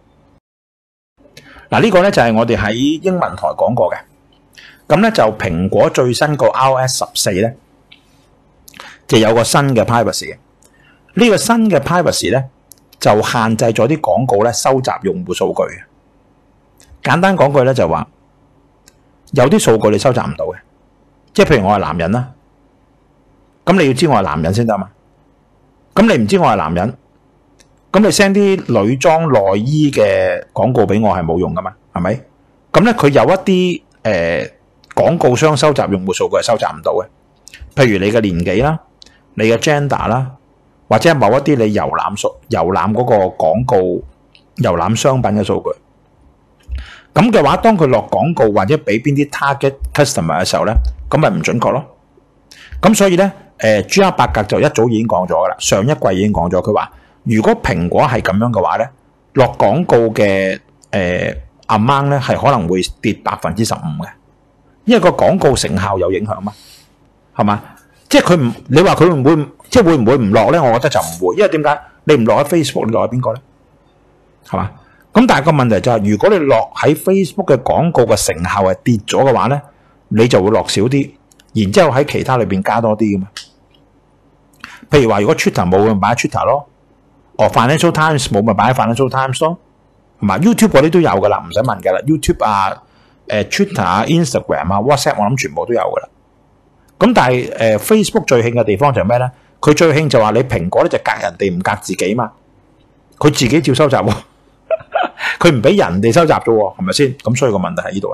嗱，呢個咧就係我哋喺英文台講過嘅。咁咧就蘋果最新個 iOS 14咧，就有個新嘅 privacy 嘅。呢個新嘅 privacy 咧就限制咗啲廣告咧收集用戶數據嘅。簡單講句咧就話，有啲數據你收集唔到嘅，即係譬如我係男人啦，咁你要知我係男人先得嘛。咁你唔知我係男人，咁你 send 啲女裝內衣嘅廣告俾我係冇用噶嘛，係咪？咁咧佢有一啲廣告商收集用戶數據係收集唔到嘅，譬如你嘅年紀啦、你嘅 gender 啦，或者係某一啲你遊覽嗰個廣告、遊覽商品嘅數據。咁嘅話，當佢落廣告或者俾邊啲 target customer 嘅時候咧，咁咪唔準確咯。咁所以咧，GR 伯格就一早已經講咗噶啦，上一季已經講咗，佢話如果蘋果係咁樣嘅話咧，落廣告嘅amount 咧係可能會跌15%嘅。因為個廣告成效有影響嘛，係嘛？即係佢唔，你話佢會唔會，即係會唔會唔落咧？我覺得就唔會，因為點解？你唔落喺 Facebook，你落喺邊個咧？係嘛？咁但係個問題就係，如果你落喺 Facebook 嘅廣告嘅成效係跌咗嘅話咧，你就會落少啲，然之後喺其他裏邊加多啲噶嘛。譬如話，如果 Twitter 冇，咪擺喺 Twitter 咯。Financial Times 冇，咪擺喺 Financial Times 咯。係嘛 ？YouTube 嗰啲都有噶啦，唔使問噶啦。YouTube 啊。Twitter 啊、Instagram 啊、WhatsApp 我諗全部都有噶啦。咁但係Facebook 最興嘅地方就係咩咧？佢最興就話你蘋果咧就隔人哋唔隔自己嘛，佢自己照收集喎，佢唔俾人哋收集啫喎，係咪先？咁所以個問題喺呢度啦。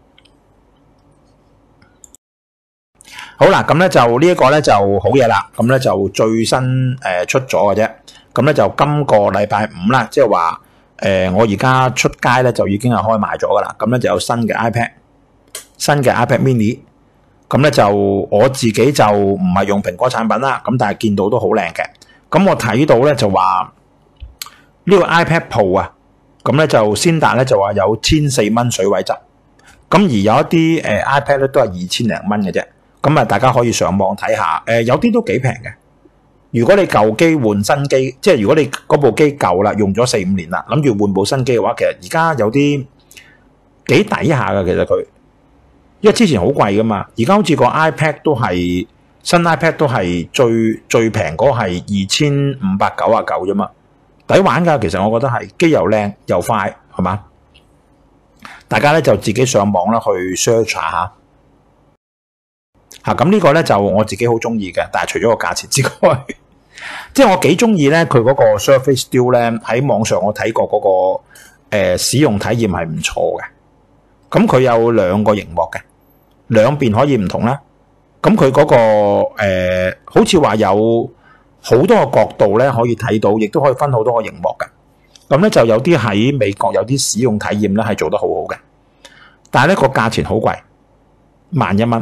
好啦，咁咧就呢一個咧就好嘢啦。咁咧就最新出咗嘅啫。咁咧就今個禮拜五啦，即係話。我而家出街咧就已經係開賣咗噶啦，咁咧就有新嘅 iPad， 新嘅 iPad Mini， 咁咧就我自己就唔係用蘋果產品啦，咁但係見到都好靚嘅。咁我睇到咧就話呢個 iPad Pro 啊，咁咧就先達咧就話有1400蚊水位執，咁而有一啲iPad 咧都係2000零蚊嘅啫，咁啊大家可以上網睇下，有啲都幾平嘅。如果你舊機換新機，即係如果你嗰部機舊啦，用咗4-5年啦，諗住換部新機嘅話，其實而家有啲幾抵下噶。其實佢，因為之前好貴噶嘛，而家好似個 iPad 都係新 iPad 都係最平嗰係2599啫嘛，抵玩噶。其實我覺得係機又靚又快，係嘛？大家咧就自己上網啦去 search 下吓，咁呢個咧就我自己好中意嘅，但係除咗個價錢之外，即係我幾中意咧佢嗰個 Surface Duo 咧，喺網上我睇過嗰個使用體驗係唔錯嘅。 咁佢有兩個熒幕嘅，兩邊可以唔同啦。咁佢嗰個好似話有好多個角度咧可以睇到，亦都可以分好多個熒幕嘅。咁咧就有啲喺美國有啲使用體驗咧係做得好好嘅，但係咧個價錢好貴，11,000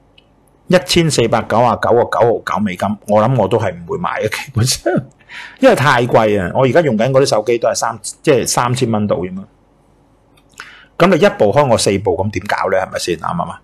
1499.9 美金，我諗我都係唔會買嘅，基本上，因為太貴啊！我而家用緊嗰啲手機都係3000蚊度啫嘛。咁你一部開我4部，咁點搞咧？係咪先啱啊？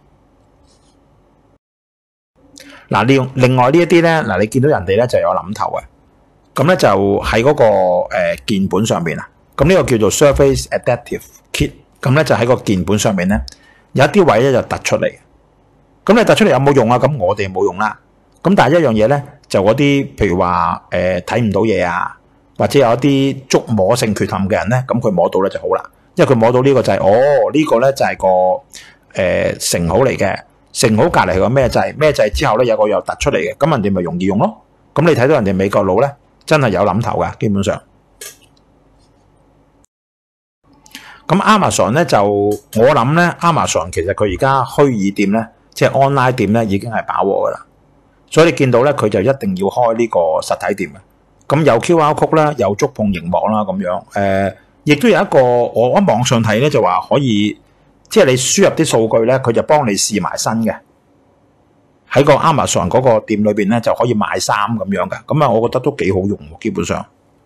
嗱，另外呢一啲咧，嗱你見到人哋咧就有諗頭嘅，咁咧就喺嗰個鍵盤上邊啊。咁呢個叫做 Surface Adaptive Kit， 咁咧就喺個鍵盤上面咧有一啲位咧就突出嚟。咁你突出嚟有冇用啊？咁我哋冇用啦。咁但係一樣嘢咧，就嗰啲譬如話睇唔到嘢啊，或者有一啲觸摸性缺陷嘅人咧，咁佢摸到咧就好啦，因為佢摸到呢個就係呢個咧就係個乘號嚟嘅，乘號隔離係個咩掣？咩掣之後咧有個又突出嚟嘅，咁人哋咪容易用咯。咁你睇到人哋美國佬咧真係有諗頭㗎，基本上。咁 Amazon 咧就我諗咧 Amazon 其實佢而家虛擬店咧，即係 online 店咧已經係飽和噶啦，所以你見到咧佢就一定要開呢個實體店嘅。咁有 QR code 啦，有觸碰螢幕啦咁樣。亦都有一個我喺網上睇咧就話可以，即係你輸入啲數據咧，佢就幫你試埋身嘅。喺個 Amazon 嗰個店裏邊咧就可以買衫咁樣嘅。咁啊，我覺得都幾好用喎，基本上。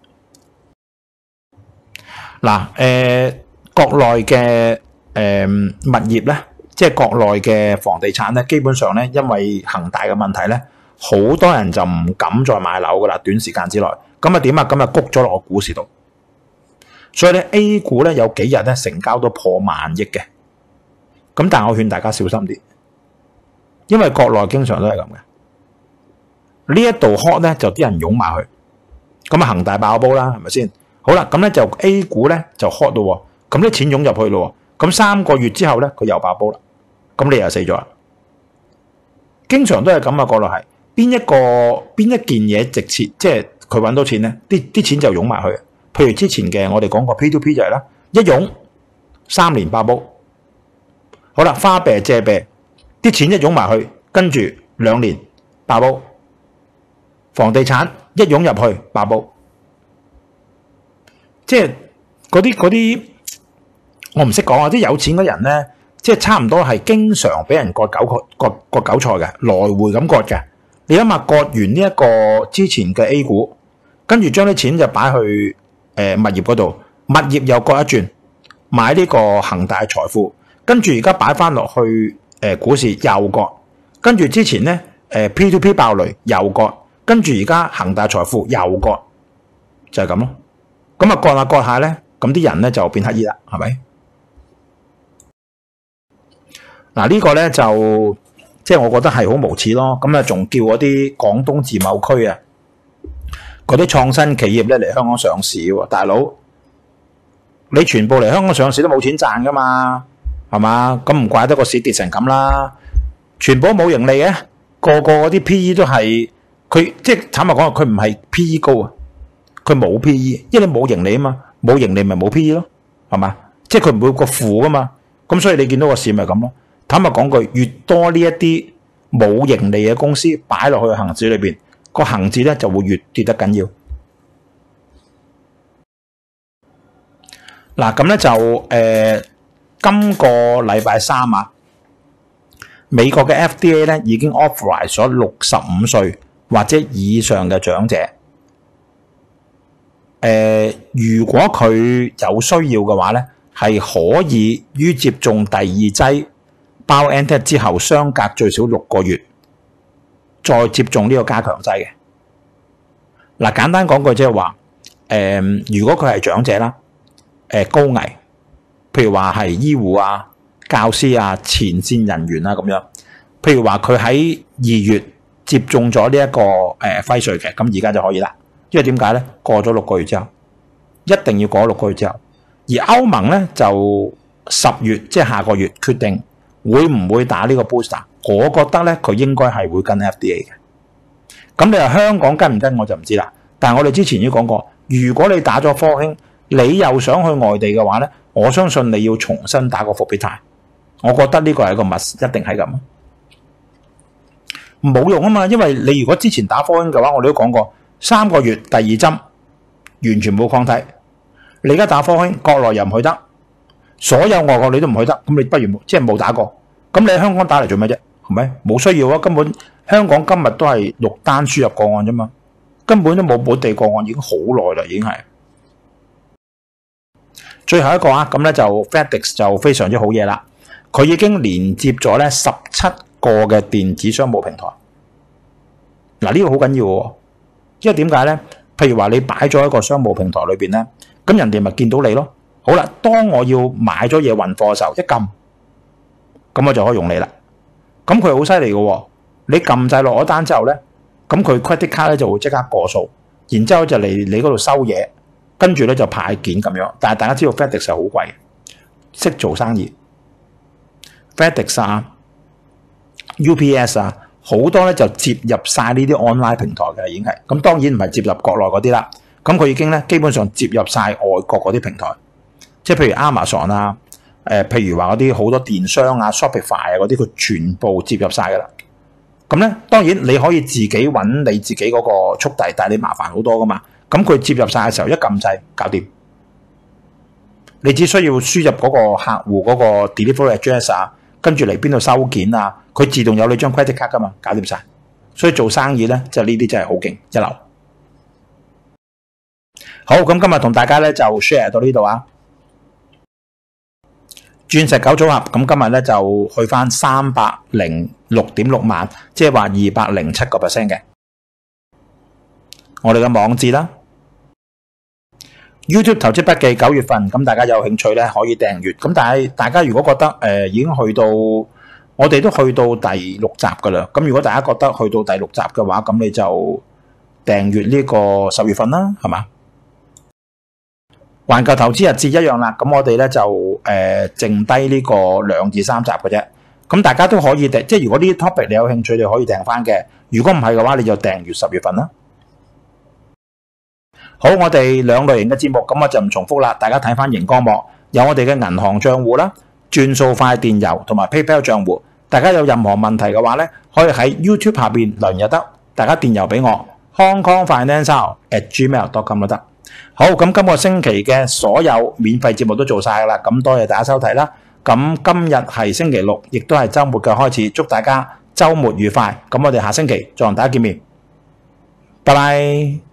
嗱，國內嘅物業咧，即係國內嘅房地產咧，基本上咧，因為恒大嘅問題咧，好多人就唔敢再買樓噶啦，短時間之內。咁啊點啊？咁啊谷咗落個股市度。所以咧 A 股咧有幾日咧成交都破萬億嘅。咁但係我勸大家小心啲，因為國內經常都係咁嘅。呢一度 hot 咧就啲人湧埋去，咁啊恒大爆煲啦，係咪先？好啦，咁咧就 A 股咧就 hot 咯。咁啲錢湧入去咯，咁3個月之後咧，佢又爆煲啦，咁你又死咗啦。經常都係咁啊，國內係邊一件嘢值錢，即係佢揾到錢咧，啲錢就湧埋去。譬如之前嘅我哋講過 P2P 就係啦，一湧3年爆煲。好啦，花唄借唄，啲錢一湧埋去，跟住2年爆煲。房地產一湧入去爆煲，即係嗰啲。我唔識講啊！啲有錢嘅人咧，即係差唔多係經常俾人割韭菜嘅，來回咁割嘅。你諗下，割完呢一個之前嘅 A 股，跟住將啲錢就擺去物業嗰度，物業又割一轉，買呢個恒大財富，跟住而家擺翻落去股市又割，跟住之前咧P2P 爆雷又割，跟住而家恒大財富又割，就係咁咯。咁啊割下割下咧，咁啲人咧就變乞衣啦，係咪？嗱呢個咧就即係我覺得係好無恥咯，咁啊仲叫嗰啲廣東自貿區啊，嗰啲創新企業咧嚟香港上市喎，大佬你全部嚟香港上市都冇錢賺噶嘛，係嘛？咁唔怪得個市跌成咁啦，全部都冇盈利嘅，個嗰啲 PE 都係佢即係坦白講，佢唔係 PE 高啊，佢冇 PE， 因為你冇盈利啊嘛，冇盈利咪冇 PE 咯，係嘛？即係佢唔會個負噶嘛，咁所以你見到個市咪咁咯。坦白講句，越多呢一啲冇盈利嘅公司擺落去恒指裏邊，個恒指咧就會越跌得緊要。嗱咁咧就今個禮拜3啊，美國嘅 FDA 咧已經 authorize 咗65歲或者以上嘅長者，如果佢有需要嘅話咧，係可以於接種第2劑BioNTech 之後相隔最少6個月再接種呢個加強劑嘅。嗱簡單講句即係話，如果佢係長者啦，高危，譬如話係醫護啊、教師啊、前線人員啊咁樣，譬如話佢喺2月接種咗呢一個輝瑞嘅，咁而家就可以啦。因為點解咧？過咗6個月之後，一定要過咗6個月之後，而歐盟咧就10月即係下個月決定。會唔會打呢個 booster？ 我覺得咧，佢應該係會跟 FDA 嘅。咁你話香港跟唔跟我就唔知啦。但係我哋之前已經講過，如果你打咗科興，你又想去外地嘅話咧， 我相信你要重新打個復必泰。我覺得呢個係一個must，一定係咁。冇用啊嘛，因為你如果之前打科興嘅話，我哋都講過3個月第2針完全冇抗體。你而家打科興，國內又唔去得，所有外國你都唔去得，咁你不如即係冇打過。咁你喺香港打嚟做咩啫？係咪？冇需要啊！根本香港今日都係6單輸入個案啫嘛，根本都冇本地個案，已經好耐啦，已經係。最後一個啊，咁咧就 FedEx 就非常之好嘢啦，佢已經連接咗咧17個嘅電子商務平台。嗱，呢個好緊要喎，因為點解咧？譬如話你擺咗一個商務平台裏邊咧，咁人哋咪見到你咯。好啦，當我要買咗嘢運貨嘅時候，一撳，咁我就可以用你啦。咁佢好犀利嘅喎，你撳掣落咗單之後咧，咁佢 credit card 咧就會即刻過數，然之後就嚟你嗰度收嘢，跟住咧就派件咁樣。但係大家知道 FedEx 係好貴，識做生意 ，FedEx 啊、UPS 啊，好多咧就接入晒呢啲 online 平台嘅已經係。咁當然唔係接入國內嗰啲啦，咁佢已經咧基本上接入晒外國嗰啲平台，即係譬如 Amazon 啊。譬如話嗰啲好多電商啊、Shopify 啊嗰啲，佢全部接入晒噶啦。咁咧，當然你可以自己揾你自己嗰個速遞，但係你麻煩好多噶嘛。咁佢接入晒嘅時候，一撳掣搞掂。你只需要輸入嗰個客戶嗰個 delivery address 啊，跟住嚟邊度收件啊，佢自動有你張 credit card 噶嘛，搞掂晒。所以做生意咧，即係呢啲真係好勁，一流。好，咁今日同大家咧就 share 到呢度啊。鑽石9組合，咁今日咧就去翻306.6萬，即係話207% 嘅。我哋嘅網誌啦 ，YouTube 投資筆記9月份，咁大家有興趣咧可以訂閱。咁但係大家如果覺得已經去到，我哋都去到第6集噶啦。咁如果大家覺得去到第6集嘅話，咁你就訂閱呢個10月份啦，係嘛？環球投資日誌一樣啦，咁我哋咧就剩低呢個2至3集嘅啫。咁大家都可以訂，即係如果呢啲 topic 你有興趣，你可以訂翻嘅。如果唔係嘅話，你就訂閱10月份啦。好，我哋兩類型嘅節目，咁我就唔重複啦。大家睇翻熒光幕，有我哋嘅銀行賬戶啦、轉數快電郵同埋 PayPal 賬戶。大家有任何問題嘅話咧，可以喺 YouTube 下邊留言又得，大家電郵俾我 hongkongfinancial@gmail.com 都得。好，咁今個星期嘅所有免費節目都做晒啦，咁多謝大家收睇啦。咁今日係星期6，亦都係週末嘅開始，祝大家週末愉快。咁我哋下星期再同大家見面，拜拜。